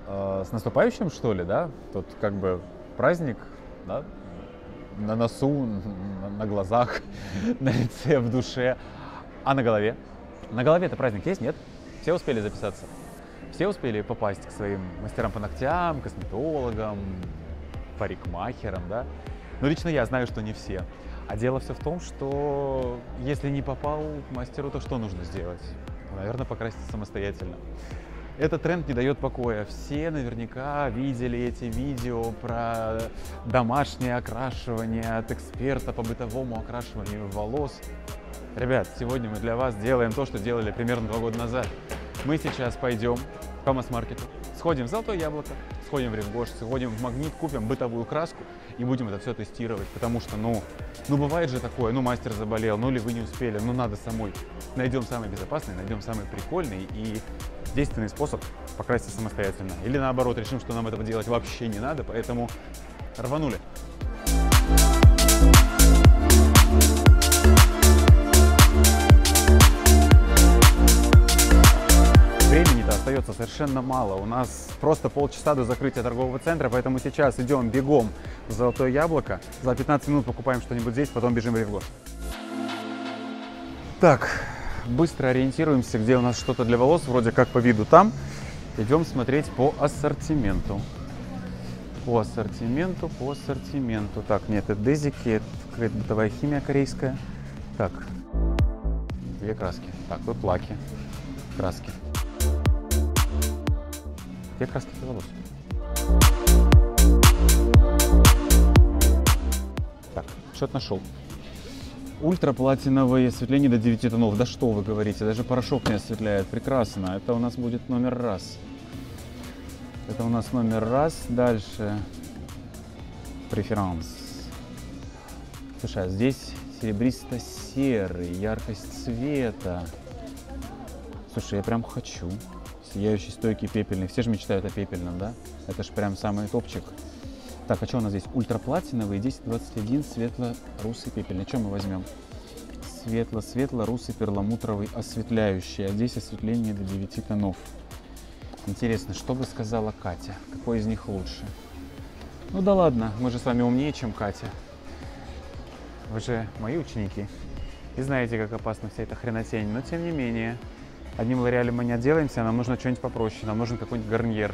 С наступающим, что ли, да? Тут как бы праздник, да? На носу, на глазах, на лице, в душе. А на голове? На голове-то праздник есть, нет? Все успели записаться? Все успели попасть к своим мастерам по ногтям, косметологам, парикмахерам, да? Но лично я знаю, что не все. А дело все в том, что если не попал к мастеру, то что нужно сделать? Наверное, покраситься самостоятельно. Этот тренд не дает покоя. Все наверняка видели эти видео про домашнее окрашивание от эксперта по бытовому окрашиванию волос. Ребят, сегодня мы для вас делаем то, что делали примерно 2 года назад. Мы сейчас пойдем по масс-маркету, сходим в Золотое Яблоко, сходим в Рив-Гош, сходим в Магнит, купим бытовую краску и будем это все тестировать. Потому что, ну бывает же такое, мастер заболел, или вы не успели, надо самой. Найдем самый безопасный, найдем самый прикольный и действенный способ покраситься самостоятельно. Или наоборот, решим, что нам этого делать вообще не надо, поэтому рванули. Времени-то остается совершенно мало. У нас просто полчаса до закрытия торгового центра, поэтому сейчас идем бегом в Золотое Яблоко. За 15 минут покупаем что-нибудь здесь, потом бежим в Рив-Гош. Так, быстро ориентируемся, где у нас что-то для волос, вроде как по виду там. Идем смотреть по ассортименту. По ассортименту. Так, нет, это дезики, это какая-то бытовая химия корейская. Так, 2 краски. Так, тут лаки, краски. Где краски для волос? Так, что-то нашел. Ультраплатиновые осветление до 9 тонов. Да что вы говорите, даже порошок не осветляет. Прекрасно. Это у нас будет номер раз. Дальше. Преферанс. Слушай, а здесь серебристо-серый, яркость цвета. Слушай, я прям хочу. Сияющий, стойкий, пепельный. Все же мечтают о пепельном, да? Это же прям самый топчик. Так, а что у нас здесь? Ультраплатиновый, 1021, светло-русый, пепельный. Что мы возьмем? Светло-русый, перламутровый, осветляющий. А здесь осветление до 9 тонов. Интересно, что бы сказала Катя? Какой из них лучше? Ну да ладно, мы же с вами умнее, чем Катя. Вы же мои ученики. И знаете, как опасна вся эта хренотень. Но тем не менее, одним Лореалем мы не отделаемся, нам нужно что-нибудь попроще. Нам нужен какой-нибудь гарньер.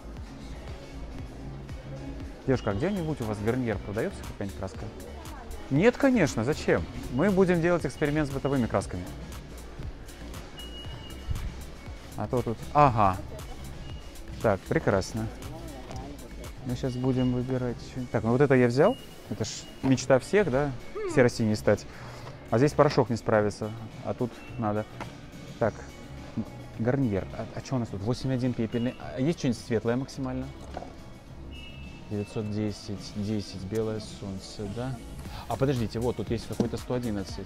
Девушка, а где-нибудь у вас гарньер продается, какая-нибудь краска? Нет, конечно, зачем? Мы будем делать эксперимент с бытовыми красками. А то тут... Ага. Так, прекрасно. Мы сейчас будем выбирать... Так, ну вот это я взял. Это ж мечта всех, да? Серо-синий стать. А здесь порошок не справится. А тут надо. Так, гарньер. А что у нас тут? 8.1 пепельный. А есть что-нибудь светлое максимально? 910, 10, белое солнце, да? А подождите, вот тут есть какой-то 111.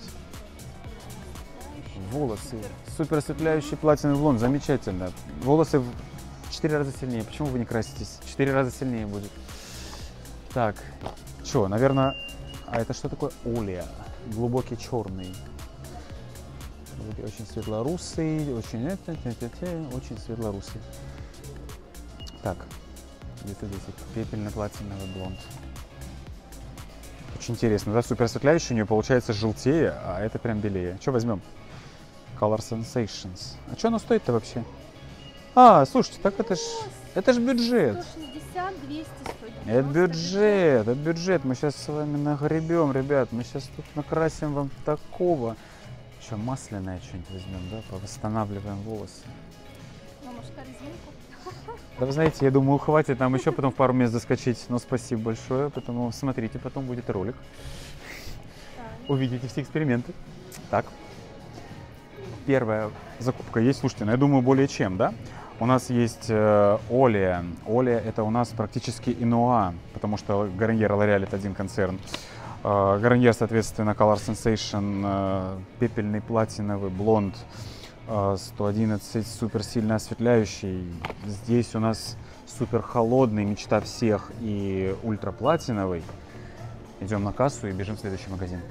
Волосы. Супер осветляющий платиновый блонд, замечательно. Волосы в 4 раза сильнее. Почему вы не краситесь? 4 раза сильнее будет. Так, что, наверное... А это что такое? Олеа. Глубокий черный. Очень светло-русый, очень светло-русый. Так. Где-то здесь пепельно-платиновый блонд. Очень интересно, да? Супер осветляющий у нее получается желтее, а это прям белее. Что возьмем? Color Sensations. А что оно стоит-то вообще? А, слушайте, так это ж бюджет. 160, 200 стоит. Это бюджет. Мы сейчас с вами нагребем, ребят. Мы сейчас тут накрасим вам такого. Что, масляное что-нибудь возьмем, да? Повосстанавливаем волосы. Ну, может, корзинку? Да вы знаете, я думаю, хватит нам еще потом в пару мест заскочить. Но спасибо большое, потому смотрите, потом будет ролик. Увидите все эксперименты. Так. Первая закупка есть, слушайте, ну я думаю, более чем, да? У нас есть Олеа. Олеа это у нас практически Инуа, потому что Гарньер и Лореаль это один концерн. Гарньер, соответственно, Color Sensation, пепельный платиновый блонд, 111 супер сильно осветляющий. Здесь у нас супер холодный, мечта всех, и ультраплатиновый. Идем на кассу и бежим в следующий магазин.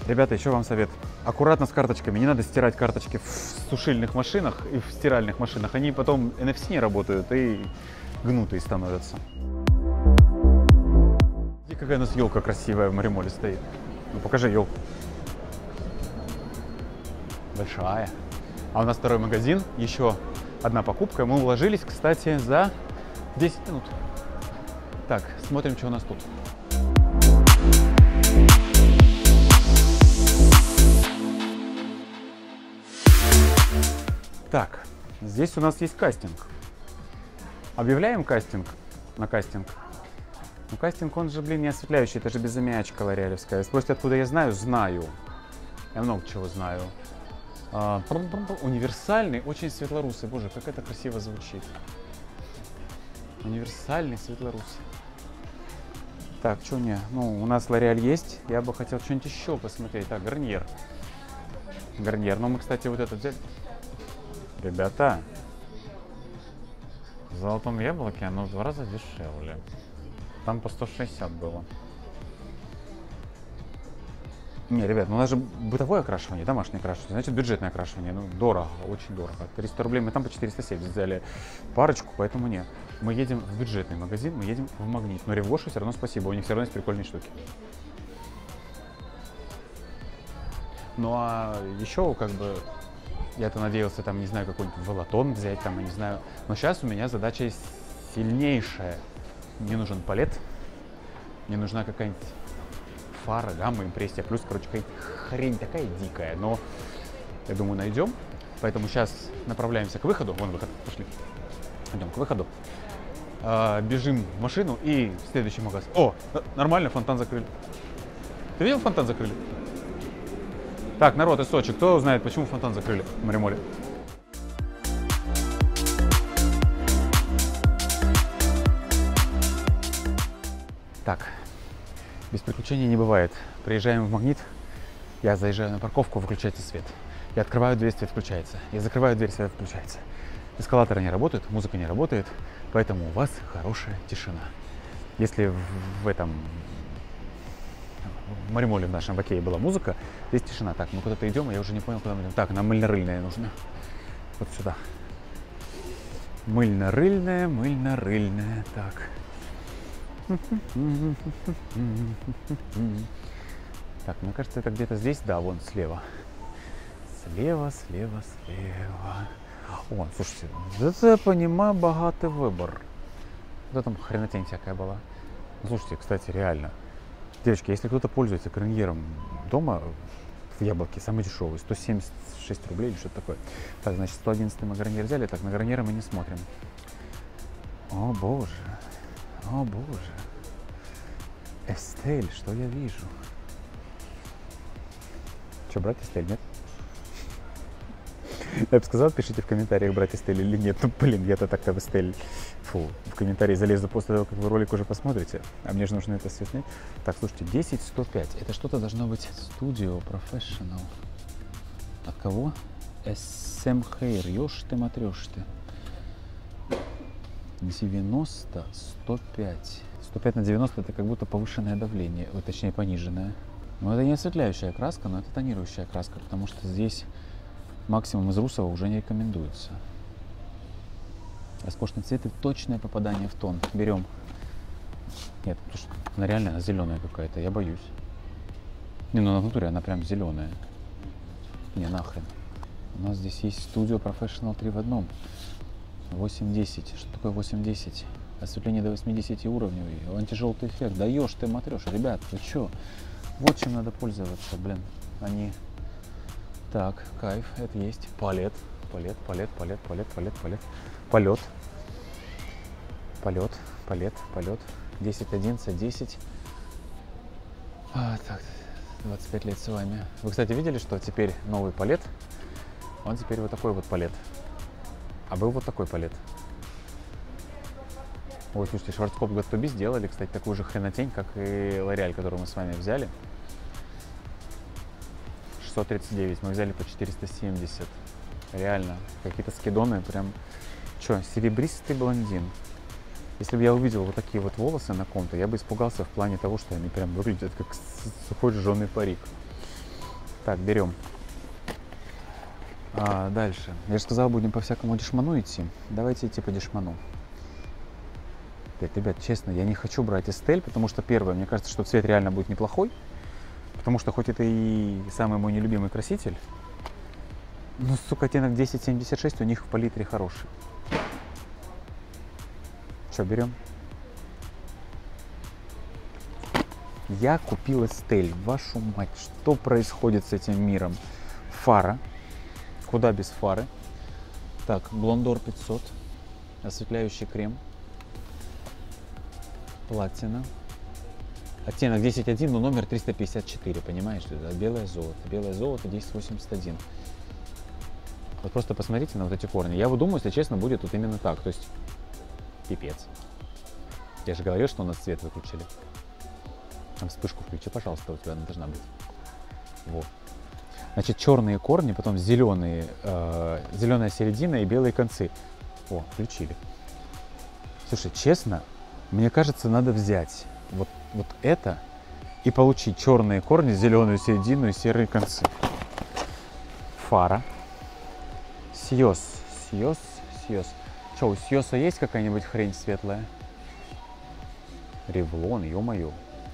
Ребята, еще вам совет. Аккуратно с карточками. Не надо стирать карточки в сушильных машинах и в стиральных машинах. Они потом NFC не работают и гнутые становятся. И какая у нас елка красивая в Маримоле стоит. Ну покажи елку. Большая. А у нас второй магазин. Еще одна покупка. Мы уложились, кстати, за 10 минут. Так, смотрим, что у нас тут. Так, здесь у нас есть кастинг. Объявляем кастинг на кастинг. Ну, кастинг, он же, блин, не осветляющий, это же безымячка лореалевская. Спросите, откуда я знаю? Знаю. Я много чего знаю. Универсальный, очень светлорусый. Боже, как это красиво звучит. Универсальный светлорусый. Так, что не? Ну, у нас Лореаль есть. Я бы хотел что-нибудь еще посмотреть. Так, Гарниер. Гарниер. Но мы, кстати, вот этот взяли. Ребята, в Золотом Яблоке оно в 2 раза дешевле. Там по 160 было. Не, ребят, ну у нас же бытовое окрашивание, домашнее окрашивание, значит бюджетное окрашивание. Ну, дорого, очень дорого. 300 рублей мы там по 470 взяли парочку, поэтому нет. Мы едем в бюджетный магазин, мы едем в Магнит. Но Ревгошу все равно спасибо, у них все равно есть прикольные штуки. Ну а еще как бы... Я-то надеялся, там, не знаю, какой-нибудь Волатон взять, там, я не знаю. Но сейчас у меня задача сильнейшая. Мне нужен палет, мне нужна какая-нибудь фара, гамма, импрессия, плюс, короче, какая-то хрень такая дикая. Но, я думаю, найдем. Поэтому сейчас направляемся к выходу. Вон выход, пошли. Идем к выходу. Бежим в машину и в следующий магазин. О, нормально, фонтан закрыли. Ты видел, фонтан закрыли? Так, народ из Сочи, кто знает, почему фонтан закрыли в Маримоле? Так, без приключений не бывает. Приезжаем в Магнит, я заезжаю на парковку, выключается свет. Я открываю дверь, свет включается. Я закрываю дверь, свет включается. Эскалаторы не работают, музыка не работает, поэтому у вас хорошая тишина. Если в этом... В Маримоле в нашем бакее была музыка, здесь тишина. Так, мы куда-то идем, я уже не понял, куда мы идем. Так, нам мыльно-рыльная нужна. Вот сюда. Мыльно-рыльная, мыльно-рыльная. Так. Так, мне кажется, это где-то здесь. Да, вон слева. Слева, слева, слева. О, слушайте, это, я понимаю, богатый выбор. Вот там хренотень всякая была. Слушайте, кстати, реально. Девочки, если кто-то пользуется Гарньером дома, в Яблоке, самый дешевый, 176 рублей или что-то такое. Так, значит, 111 мы Гарньер взяли, так, на Гарньера мы не смотрим. О боже, о боже. Эстель, что я вижу? Что, брать Эстель, нет? Я бы сказал, пишите в комментариях, брать Эстель или нет. Ну, блин, я-то так-то в Эстель, фу, в комментарии залезу после того, как вы ролик уже посмотрите. А мне же нужно это все снять. Так, слушайте, 10-105. Это что-то должно быть Studio Professional. От кого? SM Hair. Ёшь ты, матрёшь ты. 90, 105. 105 на 90 это как будто повышенное давление, точнее пониженное. Но это не осветляющая краска, но это тонирующая краска, потому что здесь максимум из русого уже не рекомендуется. Роскошный цвет и точное попадание в тон. Берем. Нет, потому что она реально зеленая какая-то, я боюсь. Не, ну на натуре она прям зеленая. Не, нахрен. У нас здесь есть Studio Professional 3 в одном. 8-10. Что такое 8-10? Осветление до 80 уровней. Антижелтый эффект. Даешь ты, матрешь. Ребят, вы чё? Вот чем надо пользоваться, блин. Они... Так, кайф, это есть. Палет. Палет, палет, палет, палет, палет, палет. Полет. Полет, палет, полет. 10, 11, 10. Так, 25 лет с вами. Вы, кстати, видели, что теперь новый палет? Он теперь вот такой вот палет. А был вот такой палет. Ой, слушайте, Schwarzkopf God to Be сделали, кстати, такую же хренотень, как и L'Oreal, которую мы с вами взяли. 639, мы взяли по 470. Реально, какие-то скидоны, прям, что, серебристый блондин. Если бы я увидел вот такие вот волосы на ком-то, я бы испугался в плане того, что они прям выглядят как сухой жженый парик. Так, берем. Дальше. Я же сказал, будем по всякому дешману идти. Давайте идти по дешману. Ребят, честно, я не хочу брать Estelle, потому что, первое, мне кажется, что цвет реально будет неплохой. Потому что хоть это и самый мой нелюбимый краситель, но, сука, оттенок 1076 у них в палитре хороший. Что, берем? Я купил Estelle. Вашу мать, что происходит с этим миром? Фара. Куда без фары? Так, Блондор 500. Осветляющий крем. Платина. Оттенок 10.1, но номер 354, понимаешь? Это белое золото. Белое золото 1081. Вот просто посмотрите на вот эти корни. Я вот думаю, если честно, будет вот именно так. То есть, пипец. Я же говорил, что у нас свет выключили. Там вспышку включи, пожалуйста, у тебя она должна быть. Вот. Значит, черные корни, потом зеленые, зеленая середина и белые концы. О, включили. Слушай, честно, мне кажется, надо взять вот это и получить черные корни, зеленую середину и серые концы. Фара. Сьос. Что, у Сьоса есть какая-нибудь хрень светлая? Ревлон, ё-моё.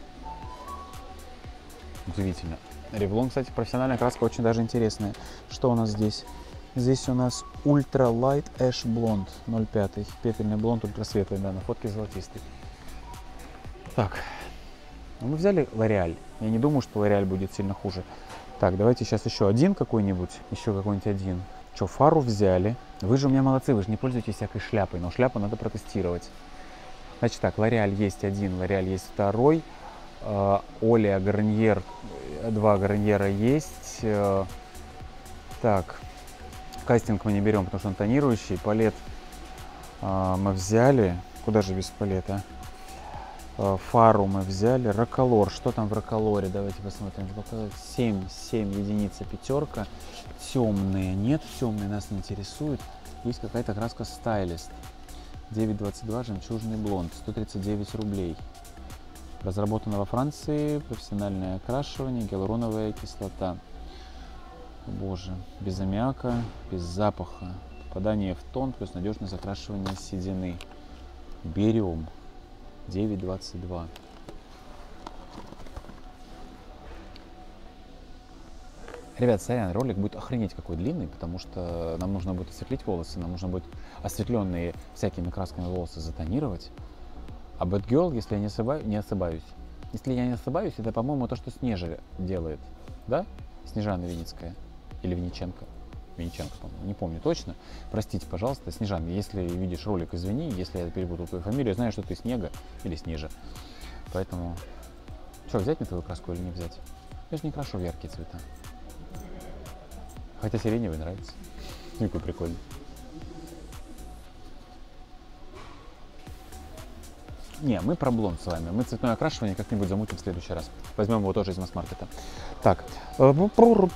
Удивительно. Ревлон, кстати, профессиональная краска очень даже интересная. Что у нас здесь? Здесь у нас Ultra Light Ash Blonde 0,5. Пепельный блонд ультрасветлый, да, на фотке золотистый. Так, ну мы взяли L'Oréal. Я не думаю, что L'Oréal будет сильно хуже. Так, давайте сейчас еще один какой-нибудь. Еще какой-нибудь один. Что, фару взяли. Вы же у меня молодцы, вы же не пользуетесь всякой шляпой. Но шляпу надо протестировать. Значит так, L'Oréal есть один, L'Oréal есть второй. Оля Гарньер, 2 Гарньера есть. Так, кастинг мы не берем, потому что он тонирующий. Палет мы взяли. Куда же без палета? Фару мы взяли. Роколор. Что там в Роколоре? Давайте посмотрим. 7 единица, пятерка. Темные. Нет, темные нас не интересуют. Есть какая-то краска Stylist. 9,22, жемчужный блонд. 139 рублей. Разработана во Франции, профессиональное окрашивание, гиалуроновая кислота. Боже, без аммиака, без запаха. Попадание в тон плюс надежное закрашивание седины. Берем. 9,22. Ребят, сорян, ролик будет охренеть какой длинный, потому что нам нужно будет осветлить волосы, нам нужно будет осветленные всякими красками волосы затонировать. А Bad Girl, если я не ошибаюсь, это, по-моему, то, что Снежа делает, да? Снежана Винницкая или Винниченко. Винниченко, по-моему, не помню точно. Простите, пожалуйста, Снежан, если видишь ролик, извини, если я перепутал твою фамилию, я знаю, что ты Снега или Снежа. Поэтому, что, взять мне твою краску или не взять? Я же не крашу в яркие цвета. Хотя сиреневый нравится. Какой прикольный. Не, мы про блонд с вами. Мы цветное окрашивание как-нибудь замутим в следующий раз. Возьмем его тоже из масс-маркета. Так. Фару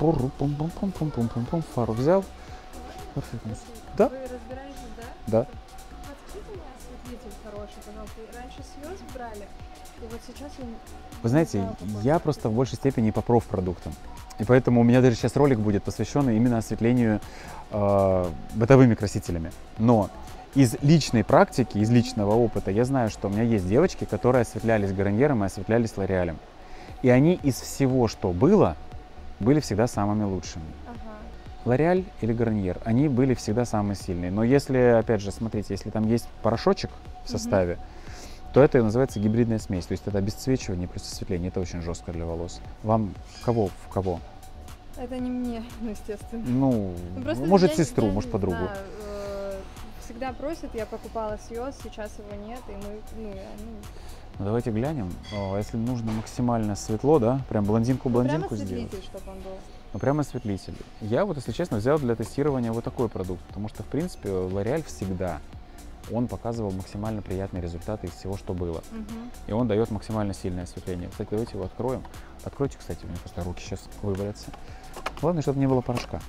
взял. Да? Вы разбираетесь, да? Да. Подскажите мне осветлитель хороший, пожалуйста. Раньше слез брали, и вот сейчас он... Вы знаете, я просто в большей степени по профпродуктам. И поэтому у меня даже сейчас ролик будет посвящен именно осветлению бытовыми красителями. Но из личной практики, из личного опыта, я знаю, что у меня есть девочки, которые осветлялись Гарньером и осветлялись L'Oréal. И они из всего, что было, были всегда самыми лучшими. L'Oréal или Гарньер, они были всегда самые сильные. Но если, опять же, смотрите, если там есть порошочек в составе, то это называется гибридная смесь. То есть это обесцвечивание плюс осветление. Это очень жестко для волос. Вам в кого? Это не мне, естественно. Ну, Просто может сестру, может подругу. Да, всегда просят, я покупала Сьос, сейчас его нет, и мы, Ну, давайте глянем. Если нужно максимально светло, да, прям блондинку прямо сделать. осветлитель, чтобы он был. Ну, прямо осветлитель. Я вот, если честно, взял для тестирования вот такой продукт, потому что, в принципе, L'Oréal всегда, он показывал максимально приятные результаты из всего, что было. И он дает максимально сильное осветление. Кстати, давайте его откроем. Откройте, кстати, у меня просто руки сейчас вывалятся. Главное, чтобы не было порошка.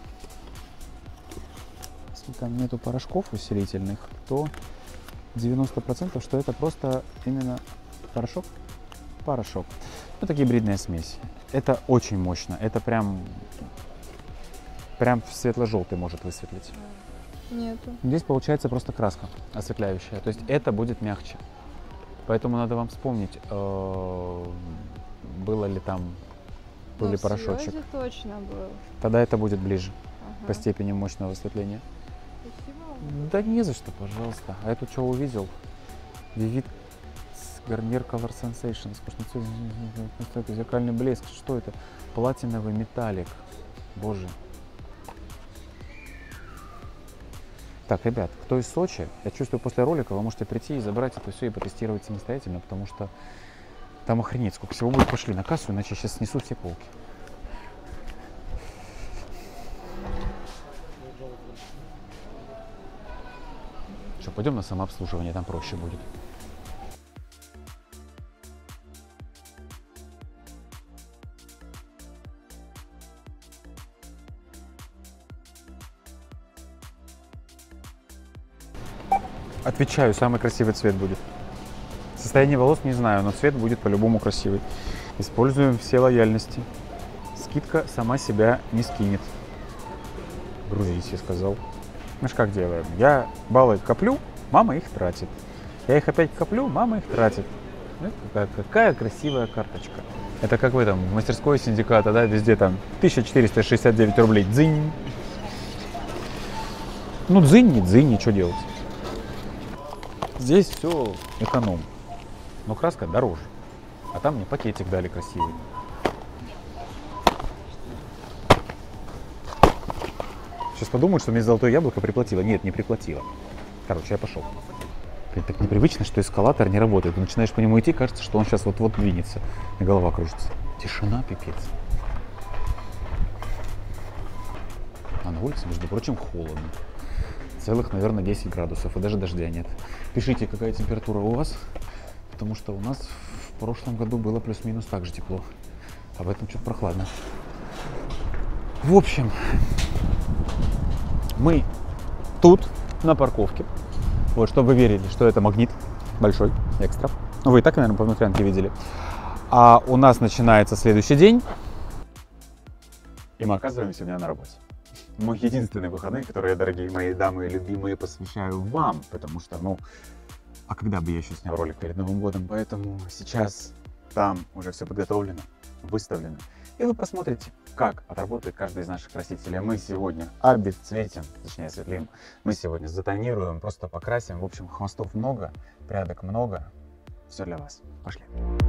Если там нету порошков усилительных, то 90% что это просто именно порошок. порошок. Это гибридная смесь. Это очень мощно. Это прям в светло-желтый может высветлить. Нету. Здесь получается просто краска осветляющая. То есть это будет мягче. Поэтому надо вам вспомнить, было ли там был ли порошочек. Точно был. Тогда это будет ближе Ага. по степени мощного осветления. Спасибо вам. Да не за что, пожалуйста. А я тут что увидел? Vivid Garnier Color Sensation. Скучный зеркальный блеск. Что это? Платиновый металлик. Боже. Так, ребят, кто из Сочи, я чувствую, после ролика вы можете прийти и забрать это все и потестировать самостоятельно, потому что там охренеть, сколько всего будет. Пошли на кассу, иначе сейчас снесу все полки. Что, пойдем на самообслуживание, там проще будет. Отвечаю, самый красивый цвет будет. Состояние волос не знаю, но цвет будет по-любому красивый. Используем все лояльности. Скидка сама себя не скинет. Грузись, я сказал. Мы ж как делаем? Я баллы коплю, мама их тратит. Я их опять коплю, мама их тратит. Какая красивая карточка. Это как в этом, в мастерской синдиката, да, везде там 1469 рублей. Дзынь. Ну, дзынь, не дзынь, ничего делать. Здесь все эконом, но краска дороже. А там мне пакетик дали красивый. Сейчас подумают, что мне золотое яблоко приплатило. Нет, не приплатило. Короче, я пошел. Блин, так непривычно, что эскалатор не работает. Ты начинаешь по нему идти, кажется, что он сейчас вот-вот двинется. И голова кружится. Тишина, пипец. А на улице, между прочим, холодно. Целых, наверное, 10 градусов, и даже дождя нет. Пишите, какая температура у вас, потому что у нас в прошлом году было плюс-минус так же тепло, а в этом что-то прохладно. В общем, мы тут, на парковке, вот, чтобы вы верили, что это магнит большой, экстра. Ну, вы и так, наверное, по внутрянке видели. А у нас начинается следующий день, и мы оказываемся сегодня на работе. Мой единственный выходной, который я, дорогие мои дамы и любимые, посвящаю вам, потому что, ну, а когда бы я еще снял ролик перед Новым годом, поэтому сейчас там уже все подготовлено, выставлено, и вы посмотрите, как отработает каждый из наших красителей. Мы сегодня обесцветим, точнее осветлим, мы сегодня затонируем, просто покрасим, в общем, хвостов много, прядок много, все для вас. Пошли.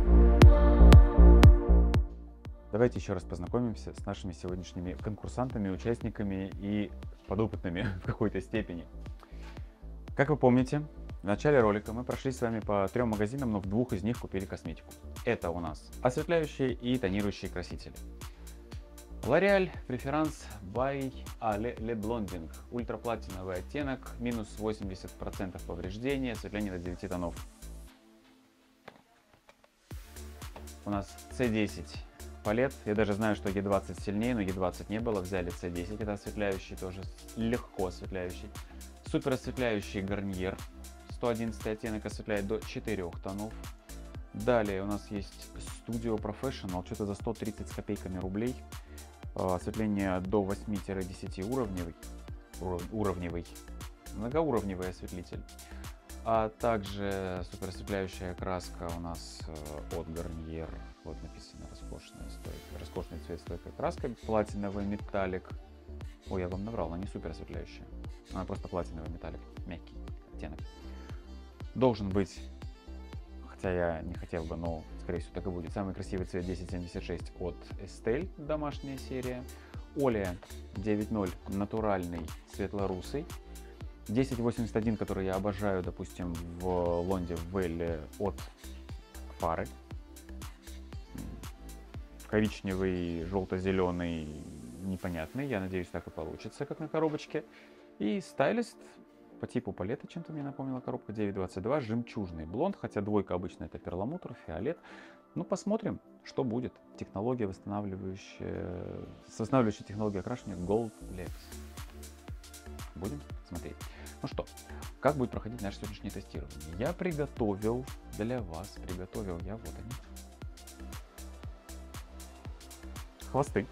Давайте еще раз познакомимся с нашими сегодняшними конкурсантами, участниками и подопытными в какой-то степени. Как вы помните, в начале ролика мы прошли с вами по 3 магазинам, но в 2 из них купили косметику. Это у нас осветляющие и тонирующие красители. L'Oréal Preference by Le Blonding. Ультраплатиновый оттенок, минус 80% повреждения, осветление до 9 тонов. У нас C10. Палет. Я даже знаю, что E20 сильнее, но E20 не было. Взяли C10, это осветляющий, тоже легко осветляющий. Супер осветляющий Garnier. 111 оттенок осветляет до 4 тонов. Далее у нас есть Studio Professional, что-то за 130 с копейками рублей. Осветление до 8-10 уровневый. Многоуровневый осветлитель. А также супер осветляющая краска у нас от Garnier. Вот написано роскошный цвет, стойкая краска, платиновый металлик. Ой, я вам наврал, она не супер осветляющая. Она просто платиновый металлик, мягкий оттенок. Должен быть, хотя я не хотел бы, но скорее всего так и будет, самый красивый цвет 1076 от Estelle, домашняя серия. Олия 9.0 натуральный светло-русый. 1081, который я обожаю, допустим, в Лонде, в Велле от Фары. Коричневый, желто-зеленый, непонятный. Я надеюсь, так и получится, как на коробочке. И стайлист по типу палета, чем-то мне напомнила коробка 922. Жемчужный блонд, хотя двойка обычно это перламутр, фиолет. Ну, посмотрим, что будет. Технология восстанавливающая технология окрашивания Gold Lex. Будем смотреть. Ну что, как будет проходить наше сегодняшнее тестирование? Я приготовил для вас, вот они, хвосты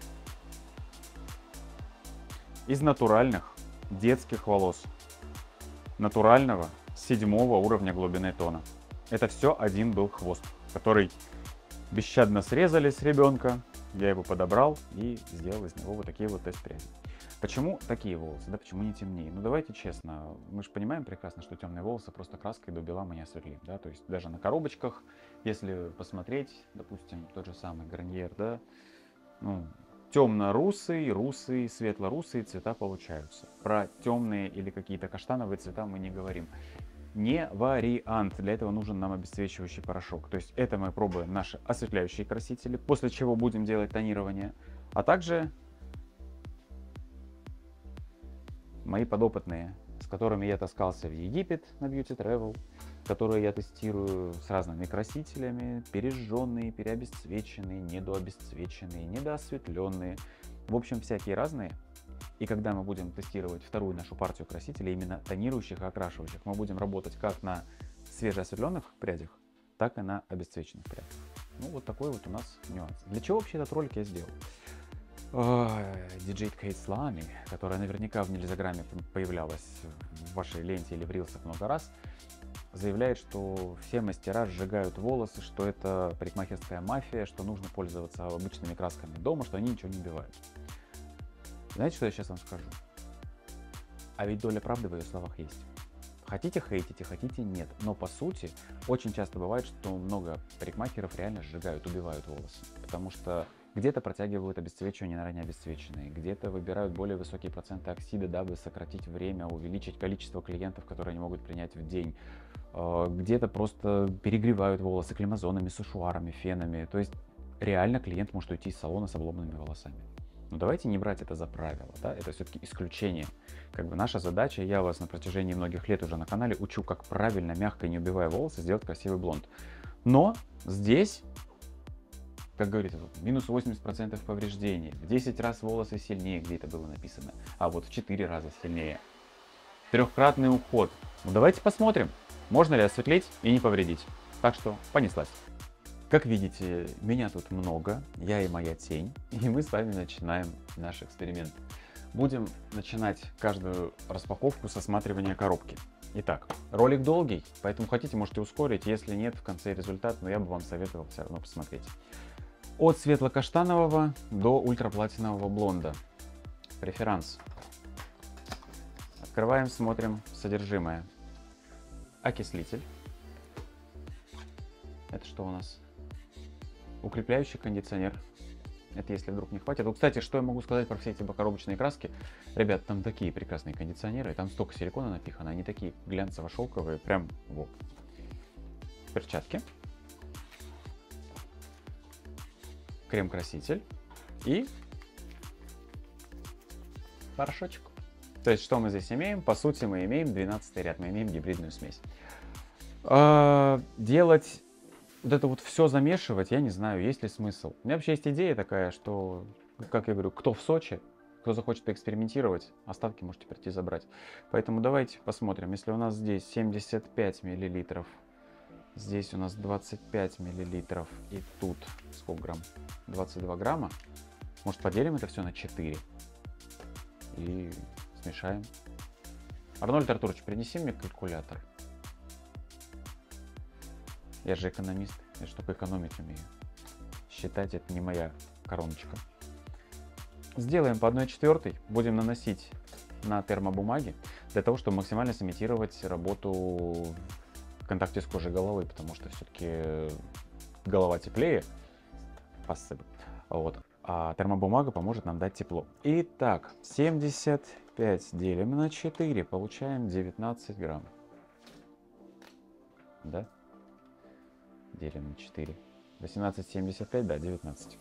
из натуральных детских волос. Натурального 7-го уровня глубины тона. Это все один был хвост, который бесщадно срезали с ребенка. Я его подобрал и сделал из него вот такие вот тест-пряди. Почему такие волосы, да, почему не темнее? Ну давайте честно, мы же понимаем прекрасно, что темные волосы просто краской до бела мы не осветлим, да, то есть даже на коробочках, если посмотреть, допустим, тот же самый Гарниер, да, ну, темно-русый, русый, светло-русые цвета получаются. Про темные или какие-то каштановые цвета мы не говорим. Не вариант. Для этого нужен нам обесцвечивающий порошок. То есть это мы пробуем наши осветляющие красители, после чего будем делать тонирование. А также мои подопытные, с которыми я таскался в Египет на Beauty Travel, которые я тестирую с разными красителями, пережженные, переобесцвеченные, недообесцвеченные, недоосветленные. В общем, всякие разные. И когда мы будем тестировать вторую нашу партию красителей, именно тонирующих и окрашивающих, мы будем работать как на свежеосветленных прядях, так и на обесцвеченных прядях. Ну, вот такой вот у нас нюанс. Для чего вообще этот ролик я сделал? DJ Кейт Слами, которая наверняка в Нельзяграме появлялась в вашей ленте или в рилсах много раз, заявляет, что все мастера сжигают волосы, что это парикмахерская мафия, что нужно пользоваться обычными красками дома, что они ничего не убивают. Знаете, что я сейчас вам скажу? А ведь доля правды в ее словах есть. Хотите хейтите, хотите нет. Но по сути, очень часто бывает, что много парикмахеров реально сжигают, убивают волосы. Потому что где-то протягивают обесцвечивание на ранее обесцвеченные, где-то выбирают более высокие проценты оксида, дабы сократить время, увеличить количество клиентов, которые они могут принять в день. Где-то просто перегревают волосы клемазонами, сушуарами, фенами. То есть реально клиент может уйти из салона с обломанными волосами. Но давайте не брать это за правило, да? Это все-таки исключение. Как бы наша задача, я вас на протяжении многих лет уже на канале учу, как правильно, мягко и не убивая волосы, сделать красивый блонд. Но здесь, как говорится, минус 80% повреждений, в 10 раз волосы сильнее, где это было написано, а вот в 4 раза сильнее. Трехкратный уход. Ну давайте посмотрим, можно ли осветлить и не повредить. Так что понеслась. Как видите, меня тут много, я и моя тень, и мы с вами начинаем наш эксперимент. Будем начинать каждую распаковку с осматривания коробки. Итак, ролик долгий, поэтому хотите, можете ускорить, если нет, в конце результат, но я бы вам советовал все равно посмотреть. От светло-каштанового до ультраплатинового блонда. Преферанс. Открываем, смотрим содержимое. Окислитель. Это что у нас? Укрепляющий кондиционер. Это если вдруг не хватит. Вот, кстати, что я могу сказать про все эти коробочные краски? Ребят, там такие прекрасные кондиционеры. Там столько силикона напихано. Они такие глянцево-шелковые. Прям вот. Перчатки. Крем-краситель. И порошочек. То есть, что мы здесь имеем? По сути, мы имеем 12 ряд. Мы имеем гибридную смесь. Делать... Вот это вот все замешивать, я не знаю, есть ли смысл. У меня вообще есть идея такая, что, как я говорю, кто в Сочи, кто захочет поэкспериментировать, остатки можете прийти забрать. Поэтому давайте посмотрим. Если у нас здесь 75 миллилитров, здесь у нас 25 миллилитров и тут сколько грамм? 22 грамма. Может, поделим это все на 4 и смешаем. Арнольд Артурович, принеси мне калькулятор. Я же экономист, я же только экономить умею. Считать это не моя короночка. Сделаем по 1/4, будем наносить на термобумаге, для того, чтобы максимально сымитировать работу в контакте с кожей головы, потому что все-таки голова теплее, вот, а термобумага поможет нам дать тепло. Итак, 75 делим на 4, получаем 19 грамм. Да? Делим на 4. 18,75, да, 19.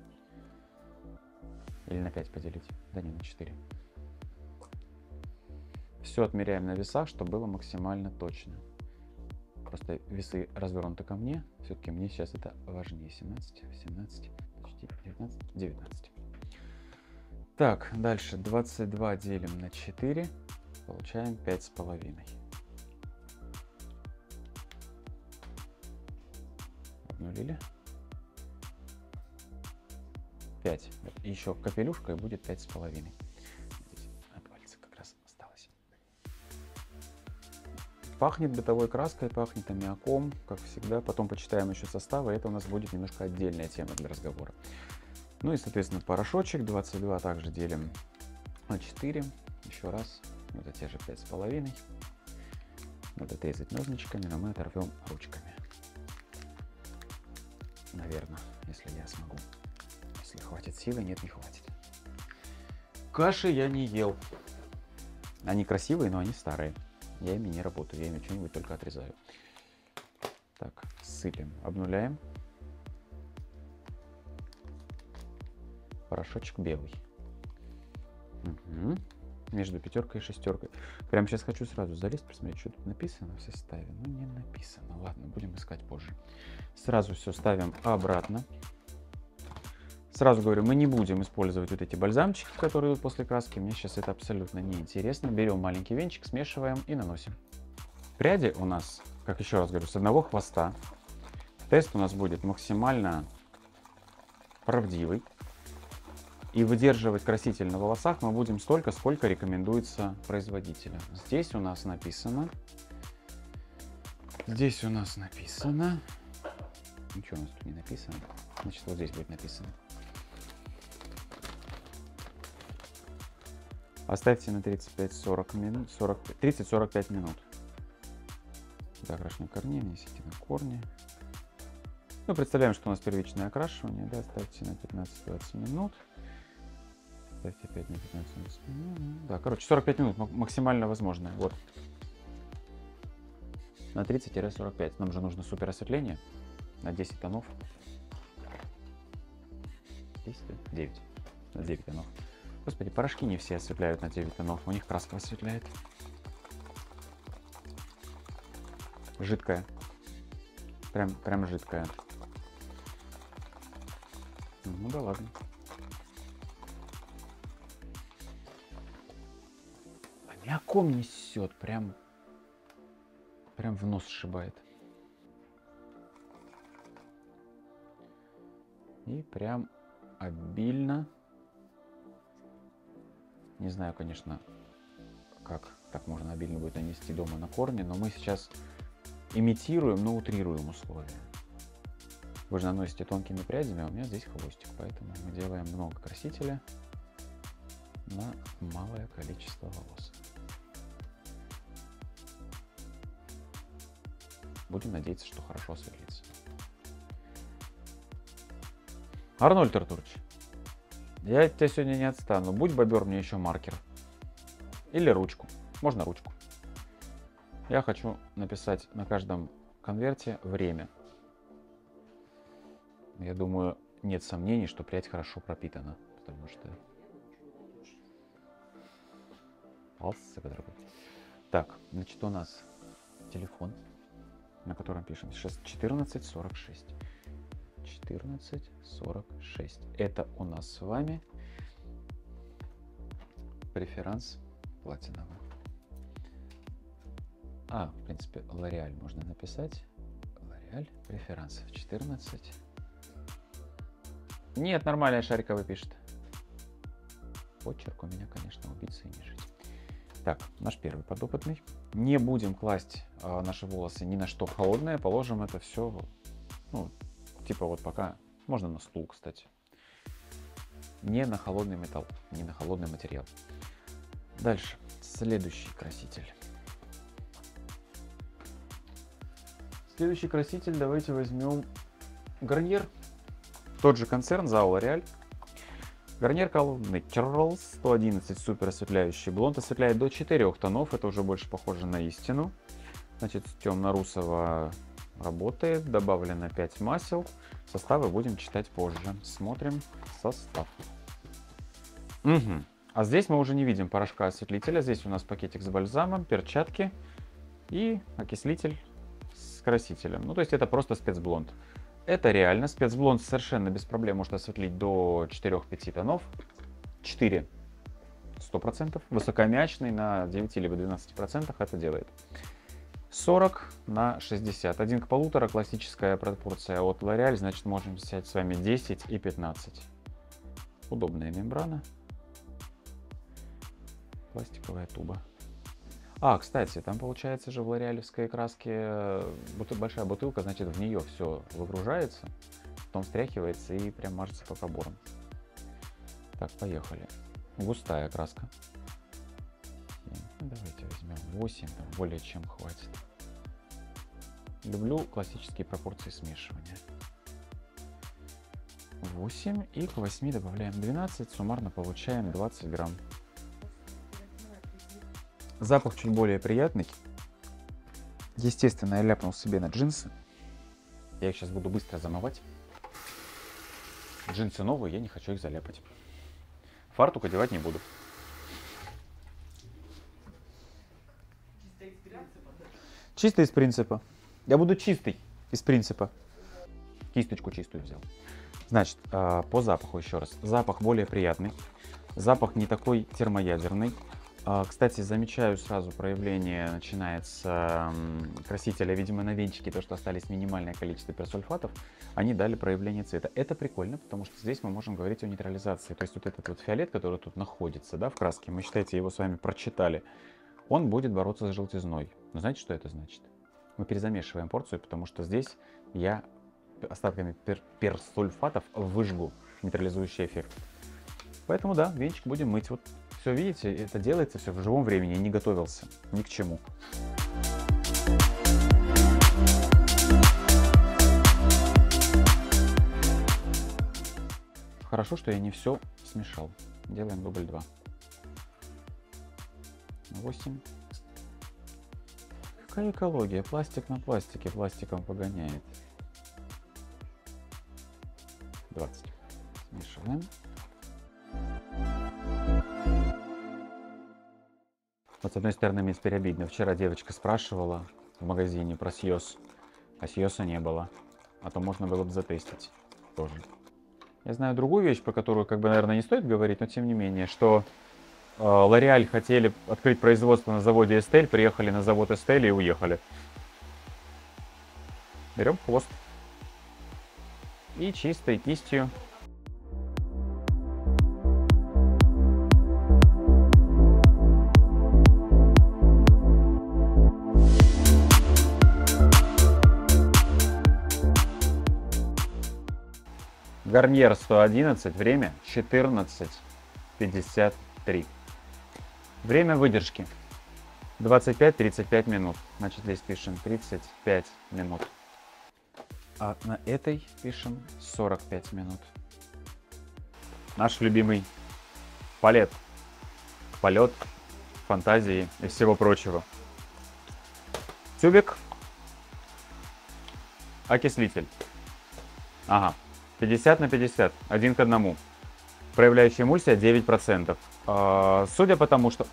Или на 5 поделить. Да не, на 4. Все отмеряем на весах, чтобы было максимально точно. Просто весы развернуты ко мне. Все-таки мне сейчас это важнее. 17, 18, 19, 19. Так, дальше 22 делим на 4. Получаем 5,5. Обнулили. 5. И еще капелюшка, и будет 5,5. Здесь на пальце как раз осталось. Пахнет бытовой краской, пахнет аммиаком, как всегда. Потом почитаем еще составы, это у нас будет немножко отдельная тема для разговора. Ну и, соответственно, порошочек 22 также делим на 4. Еще раз, это те же 5,5. Надо отрезать ножничками, но мы оторвем ручками. Наверное, если я смогу. Если хватит силы, нет, не хватит. Каши я не ел. Они красивые, но они старые. Я ими не работаю, я ими что-нибудь только отрезаю. Так, сыпем, обнуляем. Порошочек белый. Угу. Между 5 и 6. Прямо сейчас хочу сразу залезть, посмотреть, что тут написано в составе. Ну, не написано. Ладно, будем искать позже. Сразу все ставим обратно. Сразу говорю, мы не будем использовать вот эти бальзамчики, которые идут после краски. Мне сейчас это абсолютно не интересно. Берем маленький венчик, смешиваем и наносим. Пряди у нас, как еще раз говорю, с одного хвоста. Тест у нас будет максимально правдивый. И выдерживать краситель на волосах мы будем столько, сколько рекомендуется производителем. Здесь у нас написано. Ничего у нас тут не написано. Значит, вот здесь будет написано. Оставьте на 35-40 минут, 30-45 минут. До окрашивания корней внесите на корни. Ну, представляем, что у нас первичное окрашивание. Да, ставьте на 15-20 минут. Ставьте опять на 15-20 минут. Да, короче, 45 минут максимально возможное. Вот. На 30-45. Нам же нужно супер осветление. На 10 тонов. 10, 9. На 9 тонов. Господи, порошки не все осветляют на 9 тонов. У них краска осветляет. Жидкая. Прям жидкая. Ну да ладно. Аммиаком несет. Прям в нос сшибает. И прям обильно. Не знаю, конечно, как так можно обильно будет нанести дома на корни, но мы сейчас имитируем, но утрируем условия. Вы же наносите тонкими прядями, а у меня здесь хвостик, поэтому мы делаем много красителя на малое количество волос. Будем надеяться, что хорошо осветлится. Арнольд Артурович, я от тебя сегодня не отстану. Будь бобер, мне еще маркер. Или ручку. Можно ручку. Я хочу написать на каждом конверте время. Я думаю, нет сомнений, что прядь хорошо пропитана. Потому что... Так, значит, у нас телефон, на котором пишем сейчас 1446. 1446. Это у нас с вами преферанс платиновый. В принципе, L'Oréal можно написать. L'Oréal преферанс 14. Нет, нормально, шариковый пишет. Почерк у меня, конечно, убийца и не жить. Так, наш первый подопытный. Не будем класть наши волосы ни на что холодное. Положим это все, ну, типа вот пока. Можно на стул, кстати. Не на холодный металл, не на холодный материал. Дальше. Следующий краситель. Следующий краситель давайте возьмем Garnier. Тот же концерн, ЗАО L'Oréal. Garnier Color Naturals 111 супер осветляющий блонд. Осветляет до 4 тонов. Это уже больше похоже на истину. Значит, темно-русого работает. Добавлено 5 масел. Составы будем читать позже. Смотрим состав. Угу. А здесь мы уже не видим порошка осветлителя. Здесь у нас пакетик с бальзамом, перчатки и окислитель с красителем. Ну, то есть это просто спецблонд. Это реально. Спецблонд совершенно без проблем может осветлить до 4-5 тонов. 4 100%. Высокоаммиачный на 9 либо 12% это делает. 40 на 60. 1 к 1,5 классическая пропорция от L'Oréal. Значит, можем взять с вами 10 и 15. Удобная мембрана. Пластиковая туба. А, кстати, там получается же в лореалевской краске большая бутылка, значит в нее все выгружается, потом встряхивается и прям мажется по проборам. Так, поехали. Густая краска. Давайте возьмем 8, там более чем хватит. Люблю классические пропорции смешивания. 8 и к 8 добавляем 12, суммарно получаем 20 грамм. Запах чуть более приятный. Естественно, я ляпнул себе на джинсы. Я их сейчас буду быстро замывать. Джинсы новые, я не хочу их заляпать. Фартук одевать не буду. Чисто из принципа. Я буду чистый из принципа. Кисточку чистую взял. Значит, по запаху еще раз. Запах более приятный. Запах не такой термоядерный. Кстати, замечаю сразу проявление, начинается красителя, видимо, на венчике, то, что остались минимальное количество персульфатов, они дали проявление цвета. Это прикольно, потому что здесь мы можем говорить о нейтрализации. То есть вот этот вот фиолет, который тут находится, да, в краске, мы, считайте, его с вами прочитали, он будет бороться с желтизной. Но знаете, что это значит? Мы перезамешиваем порцию, потому что здесь я остатками персульфатов выжгу нейтрализующий эффект. Поэтому, да, венчик будем мыть. Вот все, видите, это делается все в живом времени, не готовился ни к чему. Хорошо, что я не все смешал. Делаем дубль 2. 8. Какая экология? Пластик на пластике, пластиком погоняет. 20. Смешиваем. Вот с одной стороны мне теперь обидно. Вчера девочка спрашивала в магазине про сьёз, а сьёса не было. А то можно было бы затестить тоже. Я знаю другую вещь, про которую, как бы, наверное, не стоит говорить, но тем не менее, что L'Oréal хотели открыть производство на заводе Estelle, приехали на завод Estelle и уехали. Берем хвост и чистой кистью Гарниер 111, время 14:53. Время выдержки 25-35 минут. Значит, здесь пишем 35 минут. А на этой пишем 45 минут. Наш любимый палет, полет, фантазии и всего прочего. Тюбик, окислитель. Ага. 50/50, 1 к 1. Проявляющая эмульсия 9%. Судя по тому, что...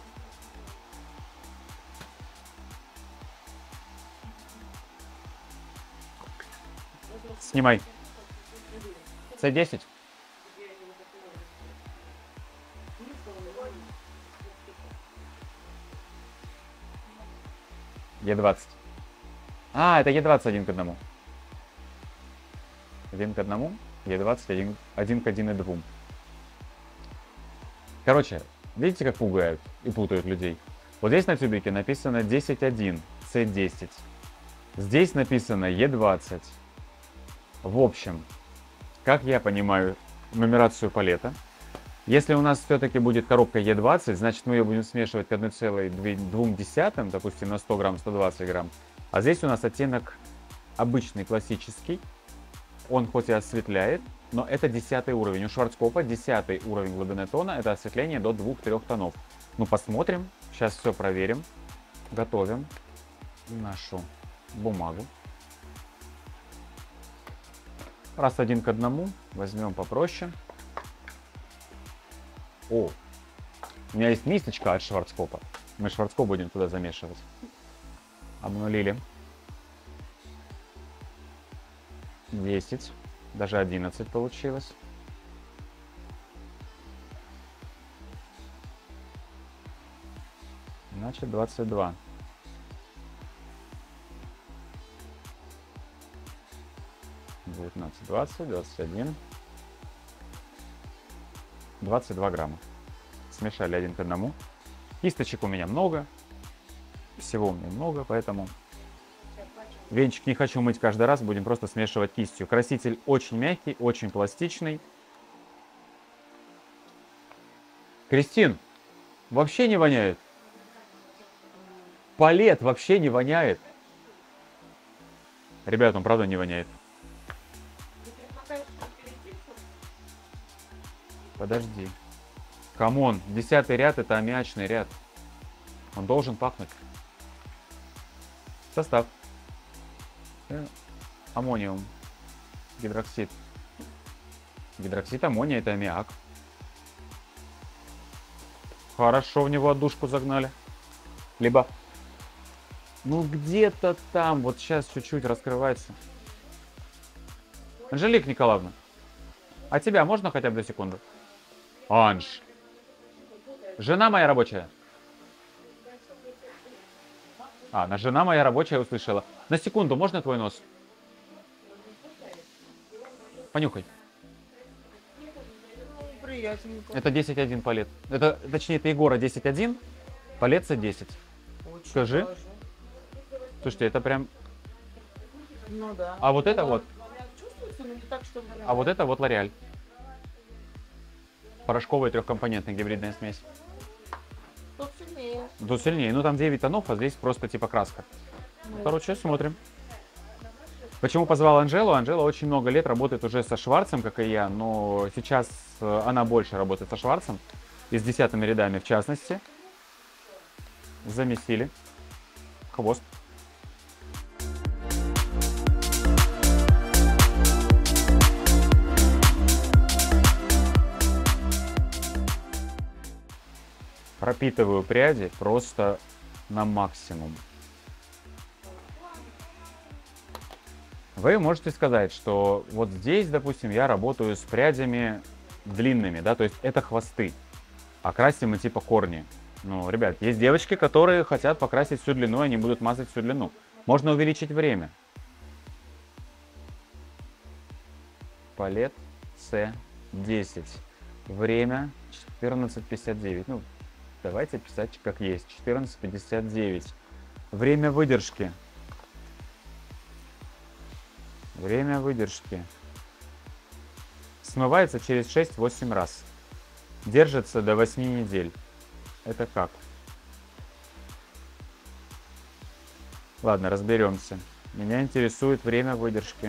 Снимай. С10. Е20. А, это Е20 1 к 1. 1 к 1. Е20 1 к 1,2. Короче, видите, как пугают и путают людей? Вот здесь на тюбике написано 10.1, С10. Здесь написано Е20. В общем, как я понимаю нумерацию палета, если у нас все-таки будет коробка Е20, значит мы ее будем смешивать к 1,2, допустим, на 100 грамм, 120 грамм. А здесь у нас оттенок обычный, классический. Он хоть и осветляет, но это 10 уровень. У Шварцкопа 10 уровень глубины тона, это осветление до 2-3 тонов. Ну, посмотрим, сейчас все проверим. Готовим нашу бумагу. Раз 1 к 1, возьмем попроще. О, у меня есть мисочка от Шварцкопа. Мы Шварцкоп будем туда замешивать. Обнулили. 10, даже 11 получилось. Значит, 22. Девятнадцать, 20, 21. 22 грамма. Смешали 1 к 1. Кисточек у меня много. Всего у меня много, поэтому венчик не хочу мыть каждый раз. Будем просто смешивать кистью. Краситель очень мягкий, очень пластичный. Кристин, вообще не воняет. Палет вообще не воняет. Ребят, он правда не воняет. Подожди. Камон, 10-й ряд это аммиачный ряд. Он должен пахнуть. Состав. Аммониум. Гидроксид. Гидроксид аммония это аммиак. Хорошо в него отдушку загнали. Либо... Ну где-то там, вот сейчас чуть-чуть раскрывается. Анжелика Николаевна, а тебя можно хотя бы до секунды? Анж. Жена моя рабочая. А, на жена моя рабочая услышала. На секунду, можно твой нос? Понюхай. Приятненько. Это 10-1 палет. Это, точнее, это Егора 10-1, палетца 10. Очень Скажи. даже. Слушайте, это прям... Ну да. А вот это вот, Чувствуется, но не так, чтобы... а вот это вот Лореаль. Порошковая трехкомпонентная гибридная смесь. Тут сильнее. Тут сильнее. Ну там 9 тонов, а здесь просто типа краска. Ну, Короче, смотрим. Почему позвал Анжелу? Анжела очень много лет работает уже со Шварцем, как и я, но сейчас она больше работает со Шварцем. И с 10-ми рядами в частности. Замесили. Хвост. Пропитываю пряди просто на максимум. Вы можете сказать, что вот здесь, допустим, я работаю с прядями длинными, да, то есть это хвосты, а красим мы типа корни. Ну, ребят, есть девочки, которые хотят покрасить всю длину, они будут мазать всю длину. Можно увеличить время. Палет C10. Время 14:59. Ну, давайте писать как есть. 14:59. Время выдержки. Время выдержки. Смывается через 6-8 раз. Держится до 8 недель. Это как? Ладно, разберемся. Меня интересует время выдержки.